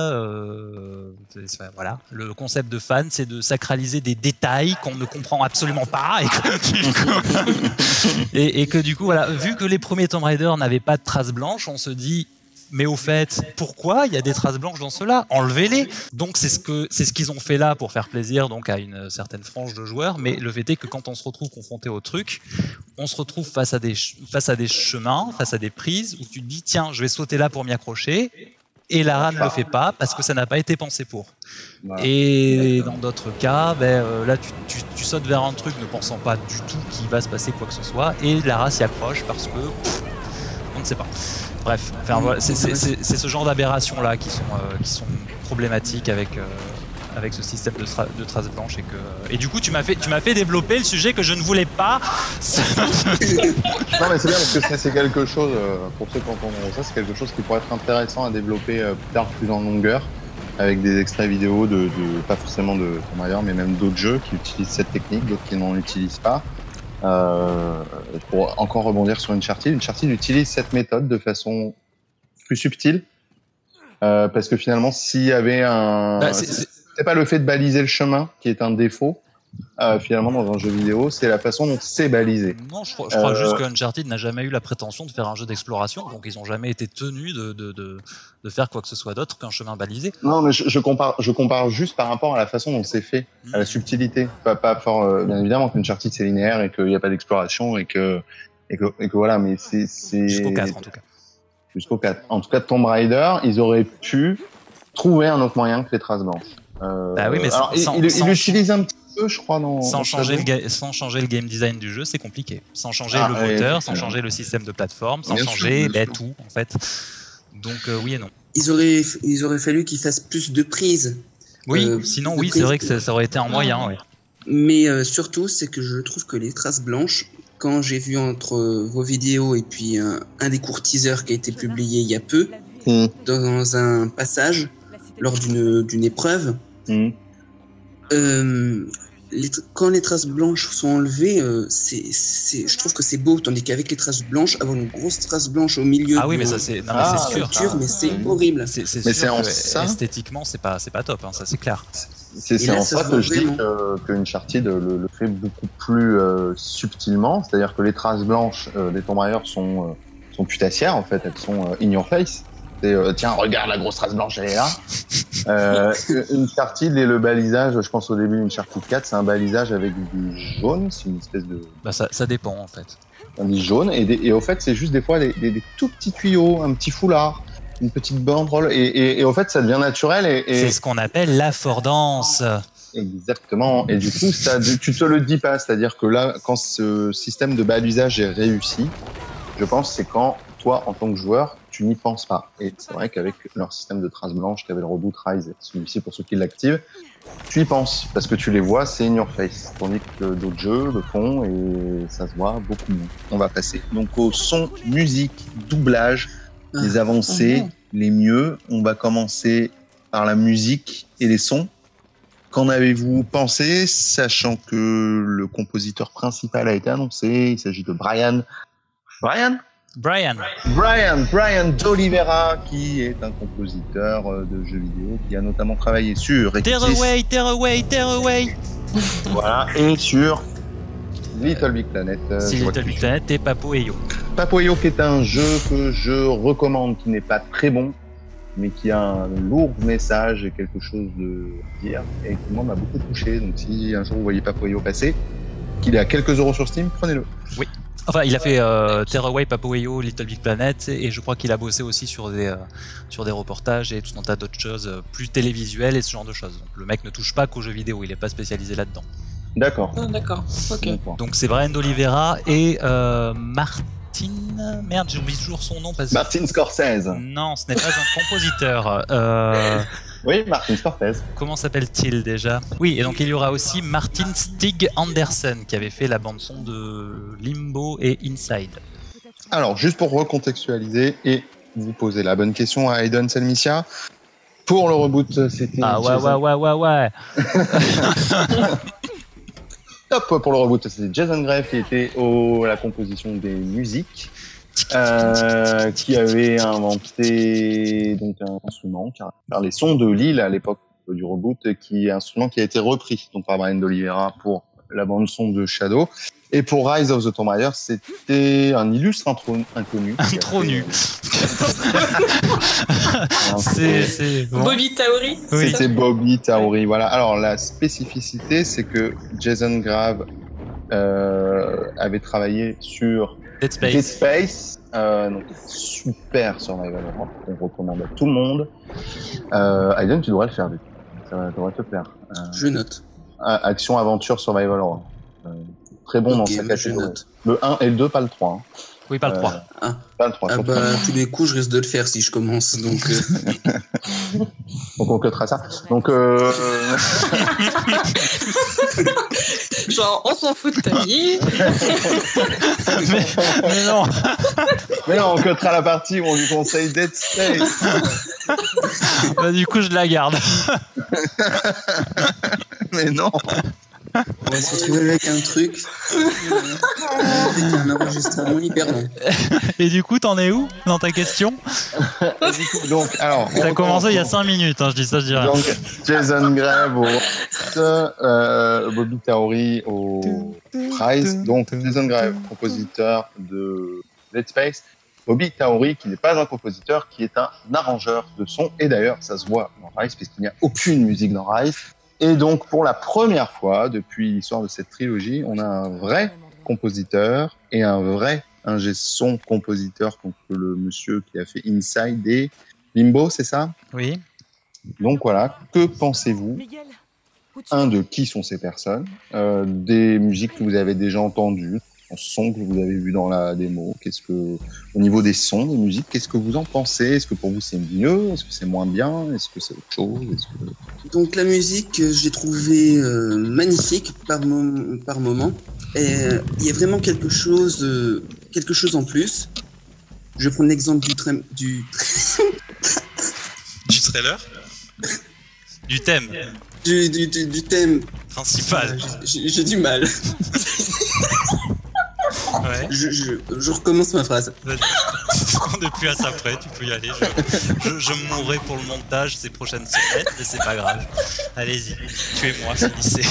euh, voilà, le concept de fan, c'est de sacraliser des détails qu'on ne comprend absolument pas, et que du coup, et, et que du coup, voilà, vu que les premiers Tomb Raider n'avaient pas de traces blanches, on se dit. Mais au fait, pourquoi il y a des traces blanches dans ceux-là? Enlevez-les. Donc c'est ce que c'est ce qu'ils ont fait là pour faire plaisir donc à une certaine frange de joueurs. Mais le fait est que quand on se retrouve confronté au truc, on se retrouve face à des face à des chemins, face à des prises où tu te dis tiens, je vais sauter là pour m'y accrocher. Et Lara ne le fait pas parce que ça n'a pas été pensé pour. Voilà. Et dans d'autres cas, ben, euh, là tu, tu, tu sautes vers un truc ne pensant pas du tout qu'il va se passer quoi que ce soit. Et Lara s'y accroche parce que pff, on ne sait pas. Bref, enfin, voilà, c'est ce genre d'aberrations-là qui, sont, euh, qui sont problématiques avec, euh, avec ce système de, tra de traces blanches. Et, que, et du coup, tu m'as fait, fait développer le sujet que je ne voulais pas. Non, mais c'est bien parce que c'est quelque chose, euh, pour ceux qui entendent ça, c'est quelque chose qui pourrait être intéressant à développer euh, plus tard, plus en longueur, avec des extraits vidéo, de, de pas forcément de Tomb Raider, mais même d'autres jeux qui utilisent cette technique, d'autres qui n'en utilisent pas. Euh, pour encore rebondir sur Uncharted, Uncharted utilise cette méthode de façon plus subtile euh, parce que finalement s'il y avait un bah, c'est pas le fait de baliser le chemin qui est un défaut euh, finalement dans un jeu vidéo, c'est la façon dont c'est balisé. Non, je crois, je crois euh... juste que Uncharted n'a jamais eu la prétention de faire un jeu d'exploration, donc ils n'ont jamais été tenus de, de, de, de faire quoi que ce soit d'autre qu'un chemin balisé. Non, mais je, je compare, je compare juste par rapport à la façon dont c'est fait, mmh. à la subtilité. Pas, pas fort, euh, bien évidemment qu'Uncharted c'est linéaire et qu'il n'y a pas d'exploration et que, et que, et que voilà, mais c'est, c'est. Jusqu'au quatre en tout cas. Jusqu'au quatre. En tout cas, Tomb Raider, ils auraient pu trouver un autre moyen que les traces blanches. Euh, bah oui, mais alors, sans, il, sans, il utilise un petit peu, je crois, dans. Sans changer, le sans changer le game design du jeu, c'est compliqué. Sans changer ah, le moteur, oui, sans changer le système de plateforme, sans bien changer sûr, bah, tout, en fait. Donc, euh, oui et non. Ils auraient, ils auraient fallu qu'ils fassent plus de prises. Oui, euh, sinon, oui, c'est vrai que ça, ça aurait été un moyen, ah. ouais. Mais euh, surtout, c'est que je trouve que les traces blanches, quand j'ai vu entre euh, vos vidéos et puis euh, un des courts teasers qui a été publié il y a peu, mmh. dans un passage, lors d'une épreuve, mmh. euh, les quand les traces blanches sont enlevées, euh, c'est, c'est, je trouve que c'est beau, tandis qu'avec les traces blanches, avoir une grosse trace blanche au milieu ah oui, de mais ça c'est ah, sûr, ah, mais c'est mmh. horrible. C'est sûr que ça esthétiquement, c'est pas, c'est pas top, hein, ça c'est clair. C'est en ça que je dis que, que Uncharted le, le fait beaucoup plus euh, subtilement, c'est-à-dire que les traces blanches euh, des Tomb Raider sont, euh, sont putassières, en fait, elles sont euh, in your face. Euh, tiens, regarde la grosse trace blanche, elle est là. Euh, Uncharted et le balisage, je pense au début d'Uncharted quatre, c'est un balisage avec du jaune, c'est une espèce de... Bah ça, ça dépend en fait. indice jaune, et, des, et au fait, c'est juste des fois des, des, des tout petits tuyaux, un petit foulard, une petite banderole, et, et, et au fait, ça devient naturel. Et, et... C'est ce qu'on appelle l'affordance. Exactement. Et du coup, ça, tu te le dis pas, c'est-à-dire que là, quand ce système de bas d'usage est réussi, je pense c'est quand toi, en tant que joueur, tu n'y penses pas. Et c'est vrai qu'avec leur système de traces blanches, qui avait le reboot Rise, celui-ci pour ceux qui l'activent, tu y penses parce que tu les vois, c'est in your face. Tandis que d'autres jeux le font et ça se voit beaucoup moins. On va passer donc au son, musique, doublage, les avancées, les mieux. On va commencer par la musique et les sons. Qu'en avez-vous pensé, sachant que le compositeur principal a été annoncé? Il s'agit de Brian. Brian Brian. Brian, Brian d'Oliveira, qui est un compositeur de jeux vidéo, qui a notamment travaillé sur Tearaway, Tearaway, Tearaway. Voilà, et sur Little Big Planet. C'est Little Big Planet et Papo.io. Papo.io, qui est un jeu que je recommande, qui n'est pas très bon, mais qui a un lourd message et quelque chose de dire, et qui moi m'a beaucoup touché. Donc si un jour vous voyez Papo.io passer, qu'il est à quelques euros sur Steam, prenez-le. Oui. Enfin, il a fait euh, Tearaway, Papo.io, Little Big Planet, et je crois qu'il a bossé aussi sur des euh, sur des reportages et tout un tas d'autres choses euh, plus télévisuelles et ce genre de choses. Donc le mec ne touche pas qu'aux jeux vidéo, il n'est pas spécialisé là-dedans. D'accord. Ah, d'accord. Ok. Donc c'est Brian d'Oliveira et euh, Martin. Merde, j'oublie toujours son nom parce que. Martin Scorsese. Non, ce n'est pas un compositeur. Euh... Oui, Martin Scorsese. Comment s'appelle-t-il déjà? Oui, et donc il y aura aussi Martin Stig Andersen qui avait fait la bande-son de Limbo et Inside. Alors, juste pour recontextualiser et vous poser la bonne question à Aiden Selmicia, pour le reboot, c'était. Ah ouais, ouais, ouais, ouais, ouais. Top pour le reboot, c'était Jason Grave qui était au, à la composition des musiques, euh, qui avait inventé donc un instrument qui a fait les sons de l'île à l'époque du reboot, qui est un instrument qui a été repris donc par Brian d'Oliveira pour la bande son de Shadow. Et pour Rise of the Tomb Raider, c'était un illustre intro, inconnu. Intro nu. c'est, c'est bon. Bobby Taori. Oui. C'était Bobby Taori, voilà. Alors la spécificité, c'est que Jason Grave euh, avait travaillé sur Dead Space, Dead Space euh, donc super survival horror qu'on recommande à tout le monde. Euh, Aiden, tu devrais le faire, ça devrait te plaire. Euh, Je note. Action, aventure, survival horror. Euh, très bon okay, dans sa catégorie. Note. Le un et le deux, pas le trois. Hein. Oui, pas le trois. Euh, ah. Pas le trois. Ah bah, tous les coups, je risque de le faire si je commence. Donc, euh... donc on clotera ça. Donc, euh... genre, on s'en fout de ta vie. mais, mais non. Mais non, on clotera la partie où on lui conseille Dead Space. Bah, du coup, je la garde. Mais non. On va se retrouver avec un truc, avec un enregistrement hyper long. Et du coup, t'en es où dans ta question? Du coup, donc, alors, ça a commencé il y a cinq minutes, hein, je dis ça, je dirais. Donc, Jason Grave au euh, Bobby Taori au Prize. Donc, Jason Grave, compositeur de Dead Space. Bobby Taori, qui n'est pas un compositeur, qui est un arrangeur de son. Et d'ailleurs, ça se voit dans Rise, puisqu'il n'y a aucune musique dans Rise. Et donc, pour la première fois depuis l'histoire de cette trilogie, on a un vrai compositeur et un vrai ingé son compositeur, donc le monsieur qui a fait Inside et Limbo, c'est ça? Oui. Donc voilà, que pensez-vous? Un, de qui sont ces personnes, euh, des musiques que vous avez déjà entendues, un son que vous avez vu dans la démo. Qu'est-ce que, au niveau des sons, des musiques, qu'est-ce que vous en pensez? Est-ce que pour vous c'est mieux? Est-ce que c'est moins bien? Est-ce que c'est autre chose? Est-ce que... Donc la musique, euh, j'ai trouvé euh, magnifique par, mom- par moment. Et il euh, y a vraiment quelque chose, euh, quelque chose en plus. Je vais prendre l'exemple du tra- du du trailer, du thème, du, du, du, du thème principal. Euh, j'ai, j'ai du mal. Ouais. Je, je, je recommence ma phrase. On n'est plus à ça près, tu peux y aller. Je, je, je mourrai pour le montage ces prochaines semaines, mais c'est pas grave. Allez-y, tuez-moi, finissez.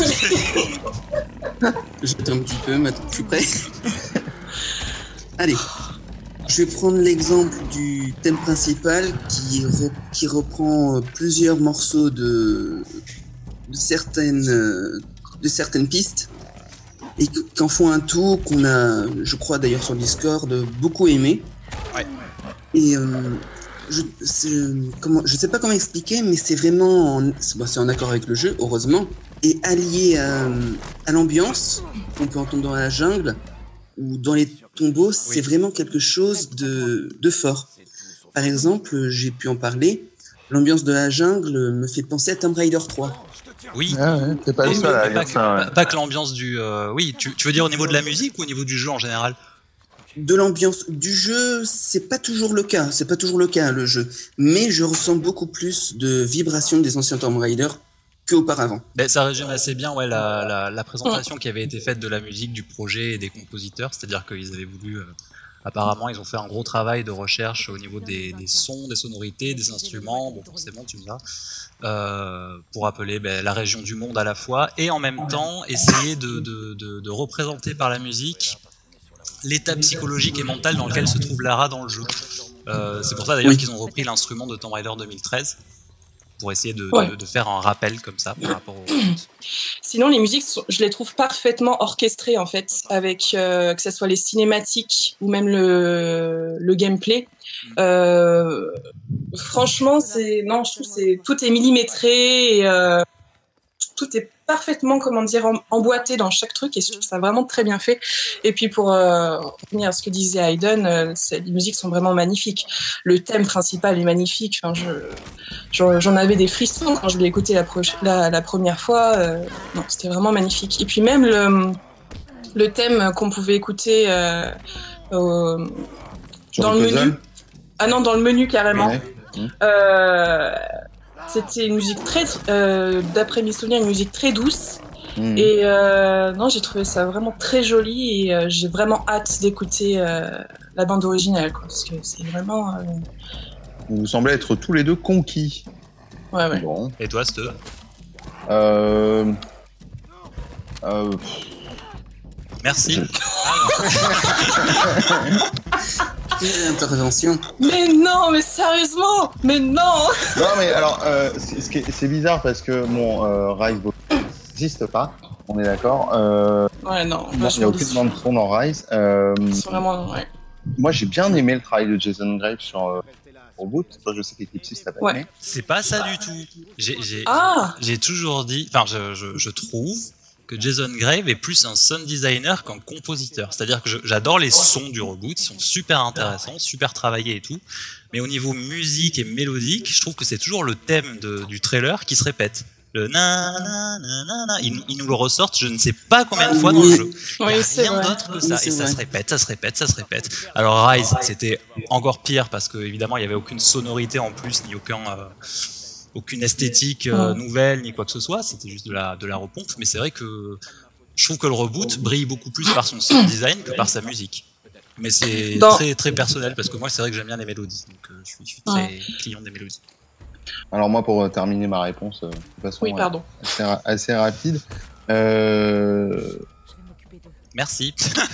J'attends un petit peu, maintenant je suis prêt. Allez, je vais prendre l'exemple du thème principal qui, re, qui reprend plusieurs morceaux de, de, certaines, de certaines pistes. et qu'en font un tout qu'on a, je crois d'ailleurs sur Discord, beaucoup aimé. Ouais. Et euh, je, comment, je sais pas comment expliquer, mais c'est vraiment, en, c'est, bon, c'est en accord avec le jeu, heureusement, et allié à, à l'ambiance qu'on peut entendre dans la jungle ou dans les tombeaux, oui. C'est vraiment quelque chose de, de fort. Par exemple, j'ai pu en parler, l'ambiance de la jungle me fait penser à Tomb Raider trois. Oui, ah ouais, c'est pas, mais, le seul à mais pas, dire ça, ouais. pas, pas que l'ambiance du... Euh, oui, tu, tu veux dire au niveau de la musique ou au niveau du jeu en général? De l'ambiance du jeu, c'est pas toujours le cas, c'est pas toujours le cas le jeu, mais je ressens beaucoup plus de vibrations des anciens Tomb Raider qu'auparavant. Ben, ça résume assez bien ouais, la, la, la présentation qui avait été faite de la musique, du projet et des compositeurs, c'est-à-dire qu'ils avaient voulu... Euh, apparemment, ils ont fait un gros travail de recherche au niveau des, des sons, des sonorités, des instruments, bon forcément tu me diras, euh, pour appeler ben, la région du monde à la fois, et en même temps essayer de, de, de, de représenter par la musique l'état psychologique et mental dans lequel se trouve Lara dans le jeu. Euh, c'est pour ça d'ailleurs oui. qu'ils ont repris l'instrument de Tomb Raider deux mille treize, pour essayer de, ouais. de, de faire un rappel comme ça par rapport au... Sinon, les musiques, sont, je les trouve parfaitement orchestrées, en fait, avec euh, que ce soit les cinématiques ou même le, le gameplay. Euh, franchement, c'est, non, je trouve que c'est, tout est millimétré et euh, tout est parfaitement, comment dire, emboîté dans chaque truc et je trouve ça vraiment très bien fait. Et puis pour euh, revenir à ce que disait Hayden, euh, les musiques sont vraiment magnifiques. Le thème principal est magnifique. Enfin, je, j'en, j'en avais des frissons quand je l'ai écouté la, pro- la, la première fois. Euh, non, c'était vraiment magnifique. Et puis même le, le thème qu'on pouvait écouter euh, euh, dans le, le menu. Ah non, dans le menu carrément. Ouais. Mmh. Euh, C'était une musique très, euh, d'après mes souvenirs, une musique très douce. Mmh. Et euh, non, j'ai trouvé ça vraiment très joli et euh, j'ai vraiment hâte d'écouter euh, la bande originale, quoi, parce que c'est vraiment. Euh... Vous semblez être tous les deux conquis. Ouais, ouais. Bon. Et toi, Steve ? Euh. Euh. Merci. Intervention. Mais non, mais sérieusement, mais non. Non, mais alors, euh, c'est, c'est bizarre parce que mon euh, Rise n'existe pas. On est d'accord. Euh, ouais, non. Il n'y a aucune bande son dans Rise. Euh, c'est vraiment, ouais. Moi, j'ai bien aimé le travail de Jason Graves sur euh, Reboot. Toi, je sais qu'Eclipsis t'a pas ouais. aimé. C'est pas ça du tout. J'ai, j'ai, ah j'ai toujours dit, enfin, je, je, je trouve. que Jason Graves est plus un sound designer qu'un compositeur. C'est-à-dire que je, j'adore les sons du reboot, ils sont super intéressants, super travaillés et tout, mais au niveau musique et mélodique, je trouve que c'est toujours le thème de, du trailer qui se répète. Le na na na na na, ils, ils nous le ressortent, je ne sais pas combien de fois dans le jeu. Il n'y a oui, rien d'autre que ça, oui, et ça vrai. se répète, ça se répète, ça se répète. Alors Rise, c'était encore pire parce que évidemment il n'y avait aucune sonorité en plus, ni aucun... Euh, aucune esthétique euh, ouais. nouvelle ni quoi que ce soit, c'était juste de la de la repompe, mais c'est vrai que je trouve que le reboot brille beaucoup plus par son sound design que par sa musique. Mais c'est Dans... très très personnel parce que moi c'est vrai que j'aime bien les mélodies, donc euh, je suis, je suis très ouais. client des mélodies. Alors moi pour terminer ma réponse euh, de façon oui, pardon. assez, assez rapide. Euh... Merci.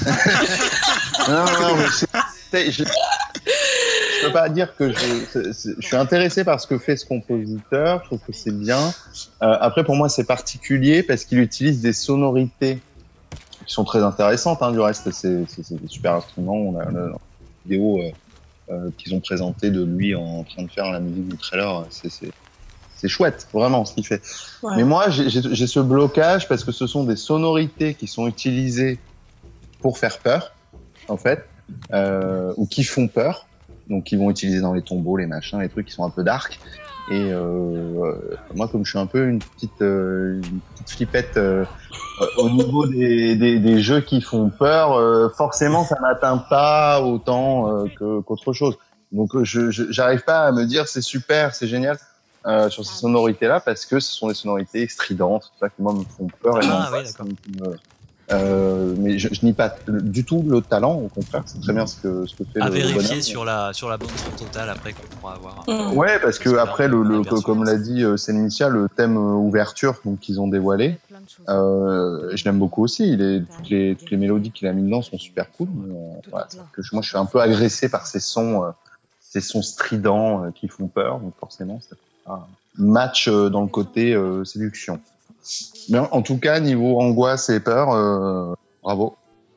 non non mais c'est, je... Je peux pas dire que je, c'est, c'est, je suis intéressé par ce que fait ce compositeur. Je trouve que c'est bien. Euh, après, pour moi, c'est particulier parce qu'il utilise des sonorités qui sont très intéressantes. Hein, du reste, c'est, c'est, c'est des super instruments. On a la vidéo euh, euh, qu'ils ont présentée de lui en train de faire la musique du trailer. C'est, c'est, c'est chouette, vraiment, ce qu'il fait. Ouais. Mais moi, j'ai, j'ai, j'ai ce blocage parce que ce sont des sonorités qui sont utilisées pour faire peur, en fait, euh, ou qui font peur. Donc, ils vont utiliser dans les tombeaux, les machins, les trucs qui sont un peu dark. Et euh, euh, moi, comme je suis un peu une petite, euh, une petite flippette euh, au niveau des, des, des jeux qui font peur, euh, forcément, ça m'atteint pas autant euh, que, qu'autre chose. Donc, je, je j'arrive pas à me dire c'est super, c'est génial euh, sur ces sonorités-là parce que ce sont des sonorités stridentes, c'est ça qui moi me font peur et ah, non oui, d'accord. Me, Euh, mais je, je nie pas du tout le talent, au contraire, c'est très bien ce que ce que fait à le, vérifier le bonhomme. sur la sur la bande son totale après qu'on pourra avoir. Mmh. Ouais, parce que après le, le comme l'a dit Senicia, le thème ouverture donc qu'ils ont dévoilé, euh, je l'aime beaucoup aussi. Il est toutes les toutes les mélodies qu'il a mis dedans sont super cool. Mais, euh, voilà, que je, moi je suis un peu agressé par ces sons euh, ces sons stridents euh, qui font peur, donc forcément ça fait un match euh, dans le côté euh, séduction. Mais en tout cas, niveau angoisse et peur, euh, Bravo.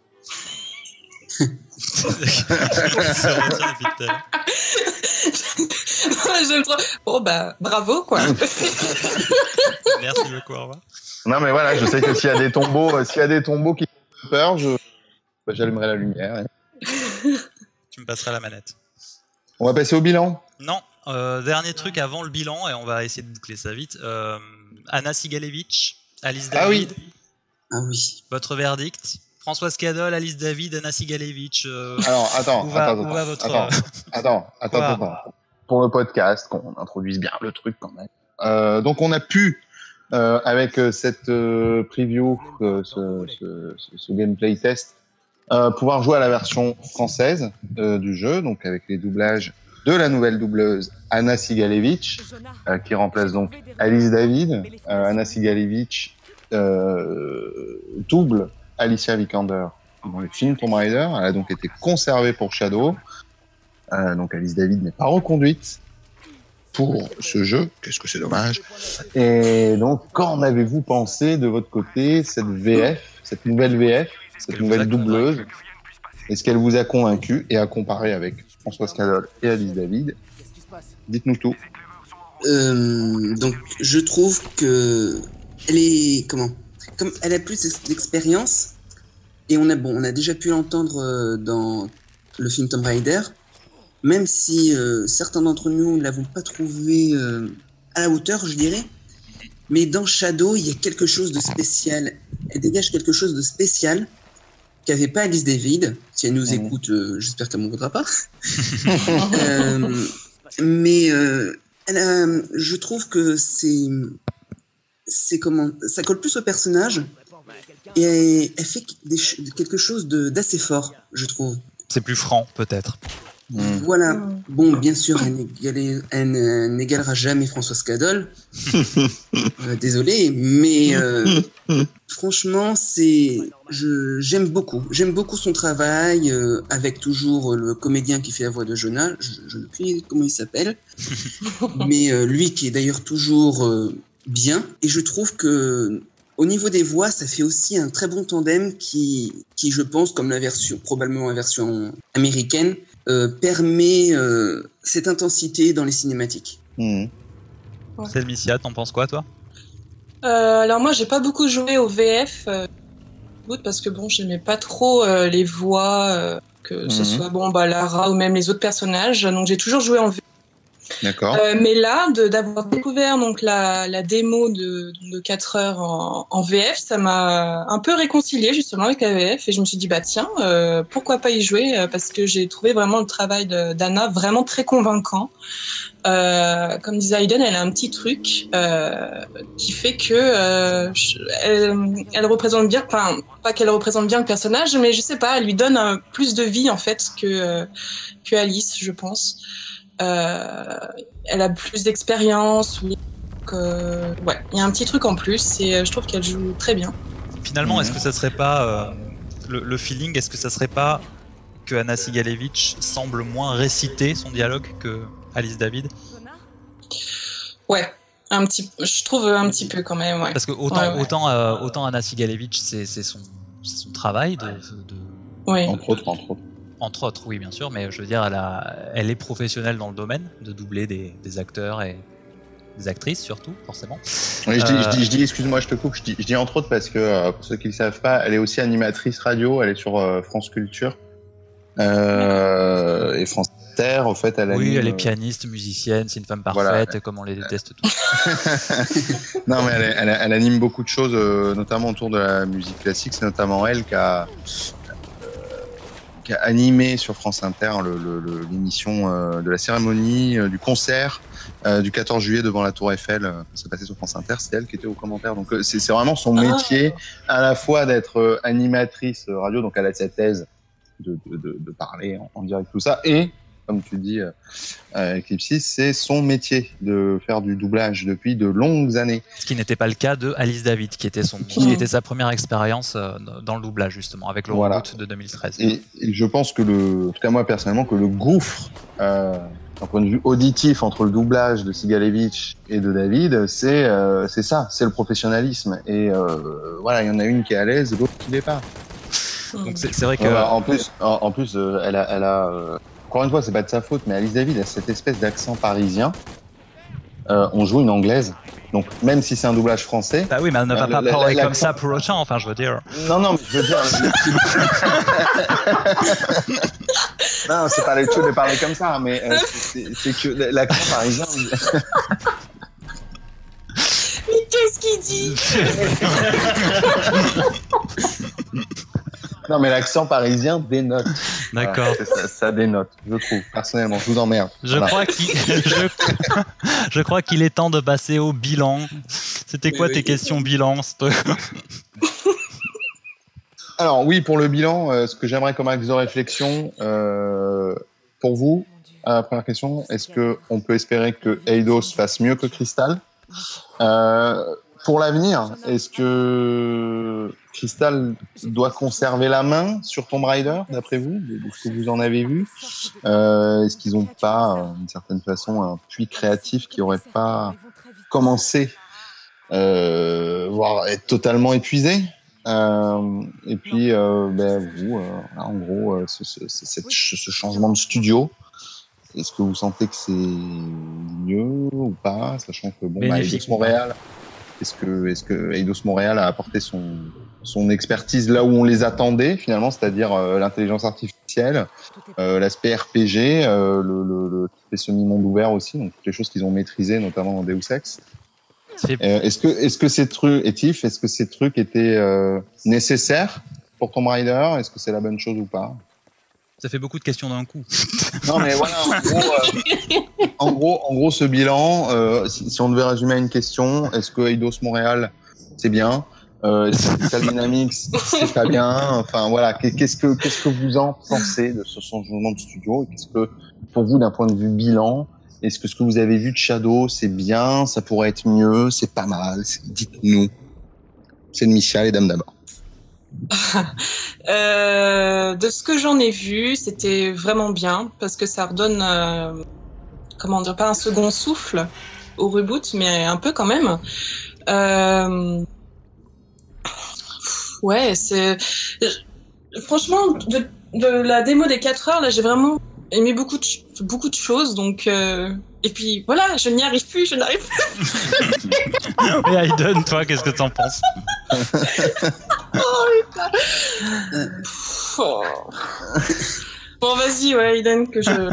J'aime trop. Bon bah bravo quoi. Merci beaucoup, au revoir. Non mais voilà, je sais que s'il y a des tombeaux, euh, s'il y a des tombeaux qui font peur, je, bah, j'allumerai la lumière. Hein. Tu me passeras la manette. On va passer au bilan. Non, euh, dernier truc avant le bilan, et on va essayer de boucler ça vite. Euh, Anna Sigalevitch, Alice David. Ah oui. Ah oui. Votre verdict. Françoise Cadol, Alice David, Anna Sigalevitch. Euh, Alors attends, où va, attends, où attends, va votre... attends, attends, attends, Quoi attends. Pour le podcast, qu'on introduise bien le truc quand même. Euh, donc on a pu, euh, avec euh, cette euh, preview, euh, ce, ce, ce, ce gameplay test, euh, pouvoir jouer à la version française euh, du jeu, donc avec les doublages de la nouvelle doubleuse Anna Sigalevitch, euh, qui remplace donc Alice David. Euh, Anna Sigalevitch euh, double Alicia Vikander dans le film Tomb Raider. Elle a donc été conservée pour Shadow. Euh, donc Alice David n'est pas reconduite pour ce jeu. Qu'est-ce que c'est dommage. Et donc, qu'en avez-vous pensé de votre côté, cette V F, cette nouvelle V F, cette nouvelle doubleuse? Est-ce qu'elle vous a convaincu? Et à comparer avec Françoise Cadol et Alice David, dites-nous tout. Euh, donc, je trouve que elle est comment Comme elle a plus d'expérience, et on a bon, on a déjà pu l'entendre dans le film Tomb Raider, même si euh, certains d'entre nous ne l'avons pas trouvé euh, à la hauteur, je dirais. Mais dans Shadow, il y a quelque chose de spécial. Elle dégage quelque chose de spécial qu'avait pas Alice David. Si elle nous mmh. écoute, euh, j'espère qu'elle m'en voudra pas. euh, mais euh, elle a, je trouve que c'est, c'est comment, ça colle plus au personnage et elle, elle fait des, quelque chose de, d'assez fort, je trouve. C'est plus franc, peut-être. Mmh. Voilà. Bon, bien sûr, elle, n'égalera, elle n'égalera jamais Françoise Cadol. euh, désolé, mais euh, franchement, c'est, je, j'aime beaucoup. J'aime beaucoup son travail euh, avec toujours le comédien qui fait la voix de Jonah. Je, je ne sais plus comment il s'appelle, mais euh, lui qui est d'ailleurs toujours euh, bien. Et je trouve que au niveau des voix, ça fait aussi un très bon tandem qui, qui je pense, comme la version, probablement la version américaine, Euh, permet euh, cette intensité dans les cinématiques. Mmh. Ouais. Selmicia, t'en penses quoi, toi? euh, Alors moi, j'ai pas beaucoup joué au V F, euh, parce que bon, j'aimais pas trop euh, les voix, euh, que mmh. ce soit bon, bah Lara ou même les autres personnages. Donc j'ai toujours joué en V F. D'accord. Euh, mais là, de, d'avoir découvert donc la, la démo de, de quatre heures en, en V F, ça m'a un peu réconcilié justement avec la V F et je me suis dit bah tiens, euh, pourquoi pas y jouer, parce que j'ai trouvé vraiment le travail de, d'Anna vraiment très convaincant. Euh, comme disait Aiden, elle a un petit truc euh, qui fait que euh, elle, elle représente bien, enfin pas qu'elle représente bien le personnage, mais je sais pas, elle lui donne un, plus de vie en fait que euh, que Alice, je pense. Euh, elle a plus d'expérience, oui. Donc, euh, ouais, il y a un petit truc en plus et je trouve qu'elle joue très bien. Finalement, mmh. est-ce que ça serait pas euh, le, le feeling, est-ce que ça serait pas que Anna Sigalevitch semble moins réciter son dialogue que Alice David? Ouais, un petit, je trouve un petit peu quand même. Ouais. Parce que autant, ouais, ouais. autant, euh, autant Anna Sigalevitch, c'est, c'est son, c'est son travail de, de... Oui. Entre autres, entre autres. Entre autres, oui, bien sûr, mais je veux dire, elle, a, elle est professionnelle dans le domaine de doubler des, des acteurs et des actrices, surtout, forcément. Oui, je dis, euh... je dis, je dis excuse-moi, je te coupe, je dis, je dis entre autres parce que, euh, pour ceux qui ne le savent pas, elle est aussi animatrice radio, elle est sur euh, France Culture. Euh, et France Inter, en fait, elle anime... Oui, elle est pianiste, musicienne, c'est une femme parfaite, voilà. Comme on les déteste tous. Non, mais elle, elle, elle anime beaucoup de choses, euh, notamment autour de la musique classique. C'est notamment elle qui a... qui a animé sur France Inter le, le, le, l'émission euh, de la cérémonie euh, du concert euh, du quatorze juillet devant la Tour Eiffel. Euh, ça s'est passé sur France Inter, c'est elle qui était aux commentaires. Donc euh, c'est, c'est vraiment son métier, à la fois d'être euh, animatrice radio, donc elle a cette thèse de, de, de, de parler en, en direct tout ça, et comme tu dis, euh, euh, Eclipsis, c'est son métier de faire du doublage depuis de longues années. Ce qui n'était pas le cas de Alice David, qui était son, qui était sa première expérience euh, dans le doublage justement, avec le voilà. reboot de deux mille treize. Et, et je pense que le, en tout cas moi personnellement, que le gouffre, euh, d'un point de vue auditif entre le doublage de Sigalevitch et de David, c'est, euh, c'est ça, c'est le professionnalisme. Et euh, voilà, il y en a une qui est à l'aise, l'autre qui l'est pas. Donc c'est c'est vrai que. Ouais, en plus, en, en plus, euh, elle a, elle a euh, encore une fois, c'est pas de sa faute, mais Alice David a cette espèce d'accent parisien. Euh, on joue une anglaise, donc même si c'est un doublage français. Bah oui, mais elle ne va euh, pas la- parler la- comme ça pour autant. Enfin, je veux dire. Non, non, mais je veux dire. Non, c'est pas le tout de parler comme ça, mais euh, c'est c'est que l'accent parisien. Mais qu'est-ce qu'il dit? Non, mais l'accent parisien dénote. D'accord. Voilà, ça, ça dénote, je trouve. Personnellement, je vous emmerde. Je Voilà. crois qu'il je... je crois qu'il est temps de passer au bilan. C'était quoi Oui, tes oui. questions bilan? Sto- Alors oui, pour le bilan, euh, ce que j'aimerais comme axe de réflexion, euh, pour vous, euh, première question, est-ce que on peut espérer que Eidos fasse mieux que Crystal? euh, Pour l'avenir, est-ce que Crystal doit conserver la main sur Tomb Raider, d'après vous, de de ce que vous en avez vu? euh, Est-ce qu'ils n'ont pas, euh, d'une certaine façon, un puits créatif qui n'aurait pas commencé, euh, voire être totalement épuisé? Euh, et puis, euh, ben, vous, euh, là, en gros, euh, ce, ce, ce, cette ch- ce changement de studio, est-ce que vous sentez que c'est mieux ou pas, sachant que bon, bah, Bénéfique. Eidos Montréal, est-ce que, est-ce que Eidos Montréal a apporté son, son expertise là où on les attendait finalement, c'est-à-dire euh, l'intelligence artificielle, euh, l'aspect R P G, euh, le, le, le l'aspect semi-monde ouvert aussi, donc toutes les choses qu'ils ont maîtrisées, notamment dans Deus Ex. Ça fait- Euh, est-ce que, est-ce que ces trucs, Etif, est-ce que ces trucs étaient euh, nécessaires pour Tomb Raider? Est-ce que c'est la bonne chose ou pas? Ça fait beaucoup de questions d'un coup. Non, mais voilà, en gros, euh, en gros, en gros, ce bilan, euh, si, si on devait résumer à une question, est-ce que Eidos Montréal, c'est bien? Euh, est-ce que Crystal Dynamics, c'est pas bien? Enfin, voilà, qu'est- qu'est-ce que, qu'est-ce que vous en pensez de ce changement de studio? Et qu'est-ce que, pour vous, d'un point de vue bilan, est-ce que ce que vous avez vu de Shadow, c'est bien, ça pourrait être mieux, c'est pas mal? C'est- Dites-nous. C'est Michel et Dame d'abord. Euh, de ce que j'en ai vu, c'était vraiment bien parce que ça redonne, euh, comment dire, pas un second souffle au reboot, mais un peu quand même. Euh, ouais, c'est franchement de, de la démo des quatre heures là, j'ai vraiment aimé beaucoup de ch- beaucoup de choses. Donc euh, et puis voilà, je n'y arrive plus, je n'arrive plus. Et Aiden, toi, qu'est-ce que t'en penses? Pff, oh. Bon, vas-y, ouais, Aiden, que je.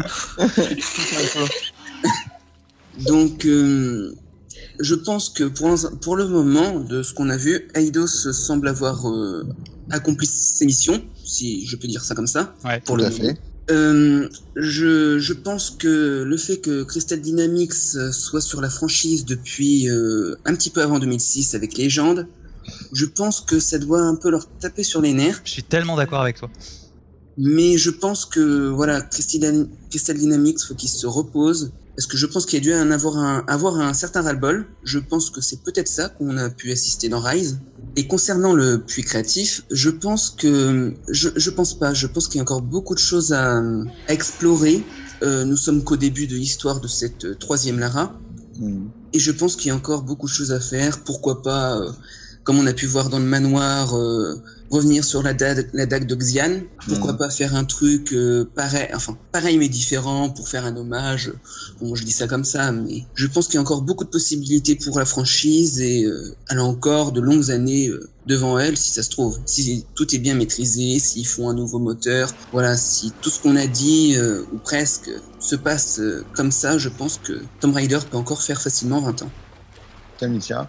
Donc, euh, je pense que pour, l'ins- pour le moment, de ce qu'on a vu, Eidos semble avoir euh, accompli ses missions, si je peux dire ça comme ça. Ouais. Pour Tout le à moment. fait. Euh, je, je pense que le fait que Crystal Dynamics soit sur la franchise depuis euh, un petit peu avant deux mille six avec Legend, je pense que ça doit un peu leur taper sur les nerfs. Je suis tellement d'accord avec toi. Mais je pense que voilà, Crystal, Crystal Dynamics, faut qu'il se repose. Parce que je pense qu'il y a dû en avoir un, avoir un certain ras-le-bol. Je pense que c'est peut-être ça qu'on a pu assister dans Rise. Et concernant le puits créatif, je pense que, je, je pense pas, je pense qu'il y a encore beaucoup de choses à, à explorer. Euh, nous sommes qu'au début de l'histoire de cette euh, troisième Lara. Mm. Et je pense qu'il y a encore beaucoup de choses à faire. Pourquoi pas, euh, comme on a pu voir dans le manoir, euh, revenir sur la dague, la dague de Xian. Pourquoi Mhm. pas faire un truc euh, pareil, enfin pareil mais différent pour faire un hommage. Bon, je dis ça comme ça, mais je pense qu'il y a encore beaucoup de possibilités pour la franchise et euh, elle a encore de longues années euh, devant elle, si ça se trouve. Si tout est bien maîtrisé, s'ils font un nouveau moteur, voilà, si tout ce qu'on a dit euh, ou presque se passe euh, comme ça, je pense que Tomb Raider peut encore faire facilement vingt ans. Camicia.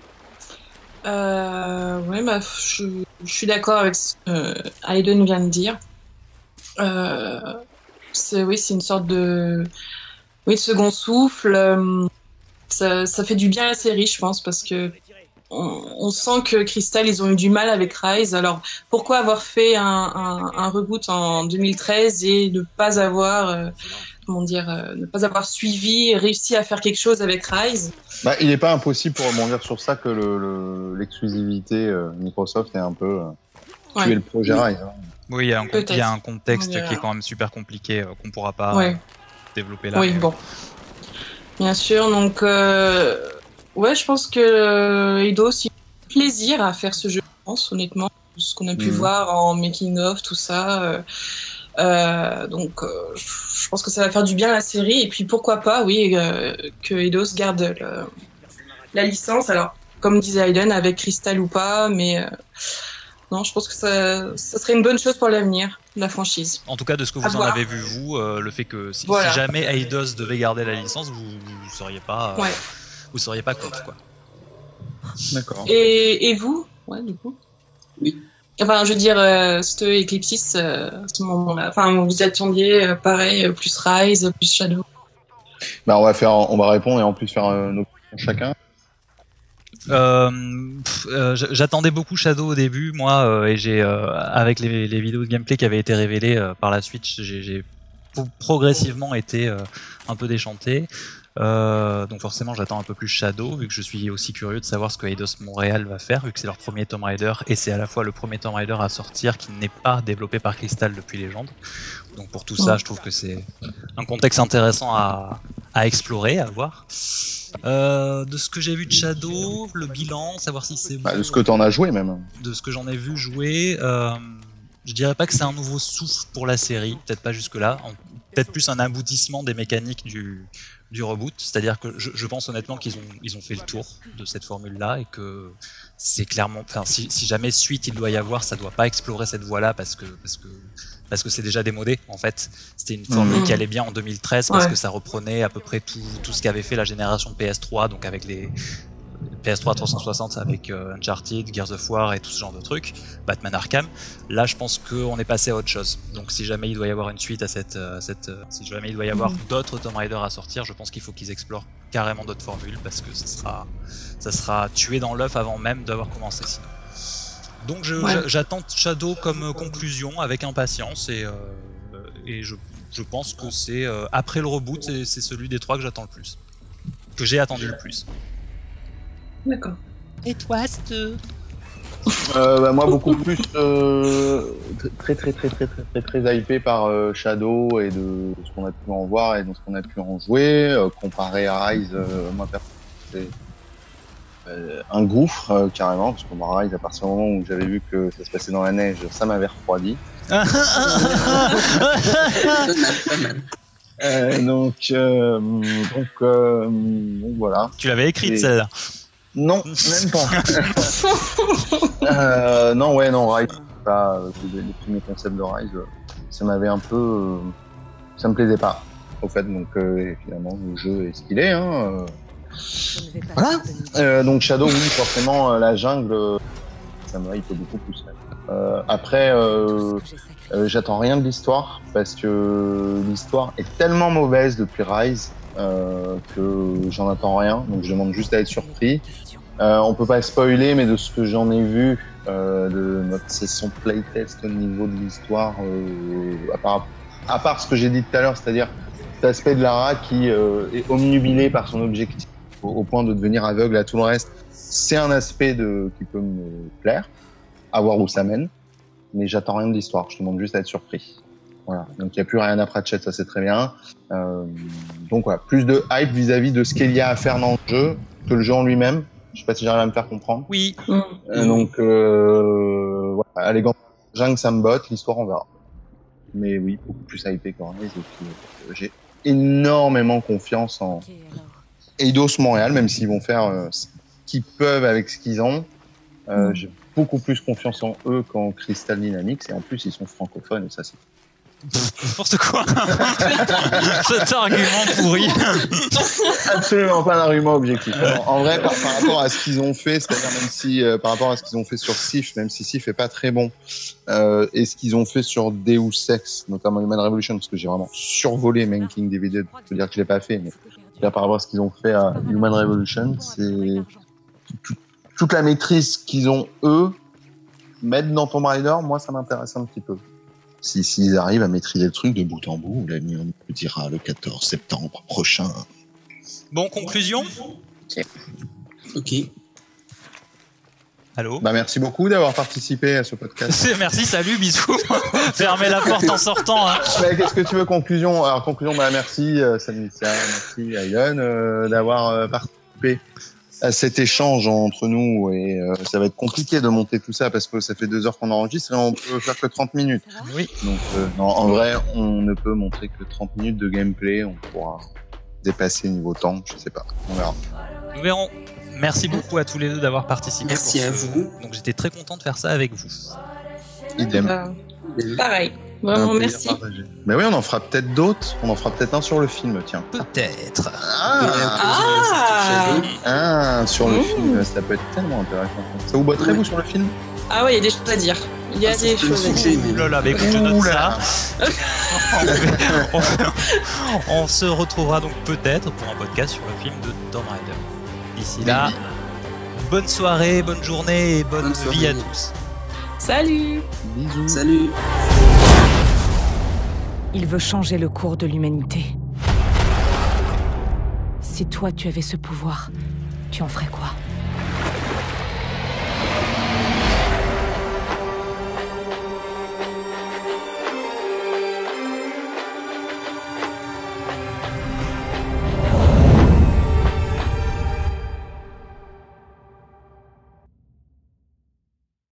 Euh, ouais, bah, je, je suis d'accord avec ce que Aiden vient de dire. Euh, c'est, oui, c'est une sorte de, oui, de second souffle. Euh, ça, ça fait du bien à la série, je pense, parce que on, on sent que Crystal, ils ont eu du mal avec Rise. Alors, pourquoi avoir fait un, un, un reboot en deux mille treize et ne pas avoir, euh, comment dire, euh, ne pas avoir suivi, réussi à faire quelque chose avec Rise? Bah, il n'est pas impossible pour rebondir sur ça que le, le, l'exclusivité euh, Microsoft ait un peu euh, tué Ouais. le projet Oui. Rise. Hein. Oui, il y a un, Peut-être. il y a un contexte On verra. qui est quand même super compliqué, euh, qu'on pourra pas Ouais. euh, développer là. Oui, mais- bon. Bien sûr, donc euh, ouais, je pense que euh, Eidos il a plaisir à faire ce jeu, je pense, honnêtement. ce qu'on a pu Mhm. voir en making of, tout ça. Euh, euh, donc, euh, je pense que ça va faire du bien à la série. Et puis, pourquoi pas, oui, euh, que Eidos garde le, la licence. Alors, comme disait Aiden, avec Crystal ou pas, mais euh, non, je pense que ça, ça serait une bonne chose pour l'avenir de la franchise. En tout cas, de ce que À vous en voir. avez vu, vous, euh, le fait que si, Voilà. si jamais Eidos devait garder la licence, vous ne seriez pas, euh, Ouais. vous seriez pas contre, quoi. D'accord. Et, et vous, ouais, du coup. Oui. Enfin, je veux dire, euh, Ste et Eclipsis, euh, à ce moment-là. Enfin, vous attendiez, euh, pareil, euh, plus Rise, plus Shadow. Bah, on va faire, on va répondre et en plus faire euh, nos questions chacun. Euh, pff, euh, j- J'attendais beaucoup Shadow au début, moi, euh, et j'ai, euh, avec les, les vidéos de gameplay qui avaient été révélées euh, par la suite, j'ai j'ai pro- progressivement été euh, un peu déchanté. Euh, donc forcément, j'attends un peu plus Shadow, vu que je suis aussi curieux de savoir ce que Eidos Montréal va faire, vu que c'est leur premier Tomb Raider, et c'est à la fois le premier Tomb Raider à sortir qui n'est pas développé par Crystal depuis Legend. Donc pour tout ça, Ouais. je trouve que c'est un contexte intéressant à, à explorer, à voir. Euh, de ce que j'ai vu de Shadow, le bilan, savoir si c'est Bah, bon, de ce que t'en as joué même. de ce que j'en ai vu jouer, euh, je dirais pas que c'est un nouveau souffle pour la série, peut-être pas jusque-là, en- peut-être plus un aboutissement des mécaniques du, du reboot, c'est-à-dire que je, je pense honnêtement qu'ils ont, ils ont fait le tour de cette formule-là et que c'est clairement, enfin si, si jamais suite il doit y avoir, ça doit pas explorer cette voie-là parce que parce que parce que c'est déjà démodé en fait. C'était une formule Mhm. qui allait bien en deux mille treize parce Ouais. que ça reprenait à peu près tout, tout ce qu'avait fait la génération P S trois, donc avec les P S trois trois cent soixante avec euh, Uncharted, Gears of War et tout ce genre de trucs, Batman Arkham. Là, je pense qu'on est passé à autre chose. Donc, si jamais il doit y avoir une suite à cette, euh, cette euh, si jamais il doit y avoir Mhm. d'autres Tomb Raider à sortir, je pense qu'il faut qu'ils explorent carrément d'autres formules parce que ça sera, ça sera tué dans l'œuf avant même d'avoir commencé. Sinon. Donc, je- Ouais. j'a- j'attends Shadow comme euh, conclusion avec impatience et, euh, et je, je pense que c'est euh, après le reboot, c'est c'est celui des trois que j'attends le plus, que j'ai attendu le plus. D'accord. Et toi, Ste Euh, bah, moi, beaucoup plus euh, très très très très très très très hypé par euh, Shadow et de ce qu'on a pu en voir et de ce qu'on a pu en jouer. Euh, comparé à Rise, euh, moi personnellement, c'est euh, un gouffre euh, carrément, parce que moi, Rise, à partir du moment où j'avais vu que ça se passait dans la neige, ça m'avait refroidi. Pas mal, pas mal. Euh, donc euh, donc, euh, donc voilà. Tu l'avais écrite Et- celle-là. Non, même pas. euh, non, ouais, non, Rise, c'est pas euh, c'est les, les premiers concepts de Rise, euh, ça m'avait un peu, euh, ça me plaisait pas. Au fait, donc euh, et finalement le jeu est ce qu'il est. Hein, euh. Voilà. Euh, donc Shadow, oui, forcément, euh, la jungle, euh, ça me hype beaucoup plus. Ouais. Euh, après, euh, euh, j'attends rien de l'histoire parce que l'histoire est tellement mauvaise depuis Rise euh, que j'en attends rien. Donc je demande juste à être surpris. Euh, on peut pas spoiler, mais de ce que j'en ai vu euh, de notre session playtest au niveau de l'histoire, euh, à part à part ce que j'ai dit tout à l'heure, c'est-à-dire cet aspect de Lara qui euh, est omnubilé par son objectif au, au point de devenir aveugle à tout le reste, c'est un aspect de qui peut me plaire, à voir où ça mène. Mais j'attends rien de l'histoire, je demande juste à être surpris. Voilà. Donc il n'y a plus rien à Pratchett, ça c'est très bien. Euh, donc voilà, plus de hype vis-à-vis de ce qu'il y a à faire dans le jeu que le jeu en lui-même. Je sais pas si j'arrive à me faire comprendre. Oui. Mm. Euh, donc euh, voilà, allez, jungle ça me botte, l'histoire on verra. Mais oui, beaucoup plus hypé que Rise. Et puis euh, j'ai énormément confiance en Eidos Montréal, même s'ils vont faire euh, ce qu'ils peuvent avec ce qu'ils ont. Euh, Mm. J'ai beaucoup plus confiance en eux qu'en Crystal Dynamics, et en plus ils sont francophones, et ça c'est N'importe quoi. Cet argument pourri. absolument pas un argument objectif. En, en vrai, par, par rapport à ce qu'ils ont fait, c'est-à-dire même si euh, par rapport à ce qu'ils ont fait sur Sif, même si Sif est pas très bon, euh, et ce qu'ils ont fait sur Deus Ex, notamment Human Revolution, parce que j'ai vraiment survolé Main King D V D, je peux dire que je l'ai pas fait, mais là, par rapport à ce qu'ils ont fait à Human Revolution, c'est tout- toute la maîtrise qu'ils ont eux, mettre dans Tomb Raider, moi ça m'intéresse un petit peu. Si s'ils arrivent à maîtriser le truc de bout en bout, l'année on le dira le quatorze septembre prochain. Bon, conclusion. Ok. Allô. Bah merci beaucoup d'avoir participé à ce podcast. C'est- Merci, salut, bisous. Fermez la porte en sortant. Hein. Bah, qu'est-ce que tu veux conclusion? Alors conclusion, bah merci euh, Salut, merci Aiden euh, d'avoir euh, participé à cet échange entre nous et euh, ça va être compliqué de monter tout ça parce que ça fait deux heures qu'on enregistre et on peut faire que trente minutes. Oui. Donc euh, non, en vrai, on ne peut montrer que trente minutes de gameplay. On pourra dépasser niveau temps, je sais pas. On verra. Nous verrons. Merci beaucoup à tous les deux d'avoir participé. Merci pour à ce- vous. Donc j'étais très content de faire ça avec vous. Idem. Euh, pareil. Un Vraiment, plaisir merci. partagé. Mais oui, on en fera peut-être d'autres. On en fera peut-être un sur le film, tiens. Peut-être. Ah. Ah, sur le Mmh. film, ça peut être tellement intéressant. Ça vous botterait, Ouais. vous, sur le film? Ah ouais, il y a des choses à dire. Il y a Ah, des c'est le choses à sujet, dire. mais- Ouh là là, mais écoute, je note Ouh ça. là. on, on se retrouvera donc peut-être pour un podcast sur le film de Tomb Raider. D'ici là, bonne soirée, bonne journée et bonne, Bonne soirée. vie à tous. Salut. Bisous. Salut. Il veut changer le cours de l'humanité. Si toi tu avais ce pouvoir, tu en ferais quoi ?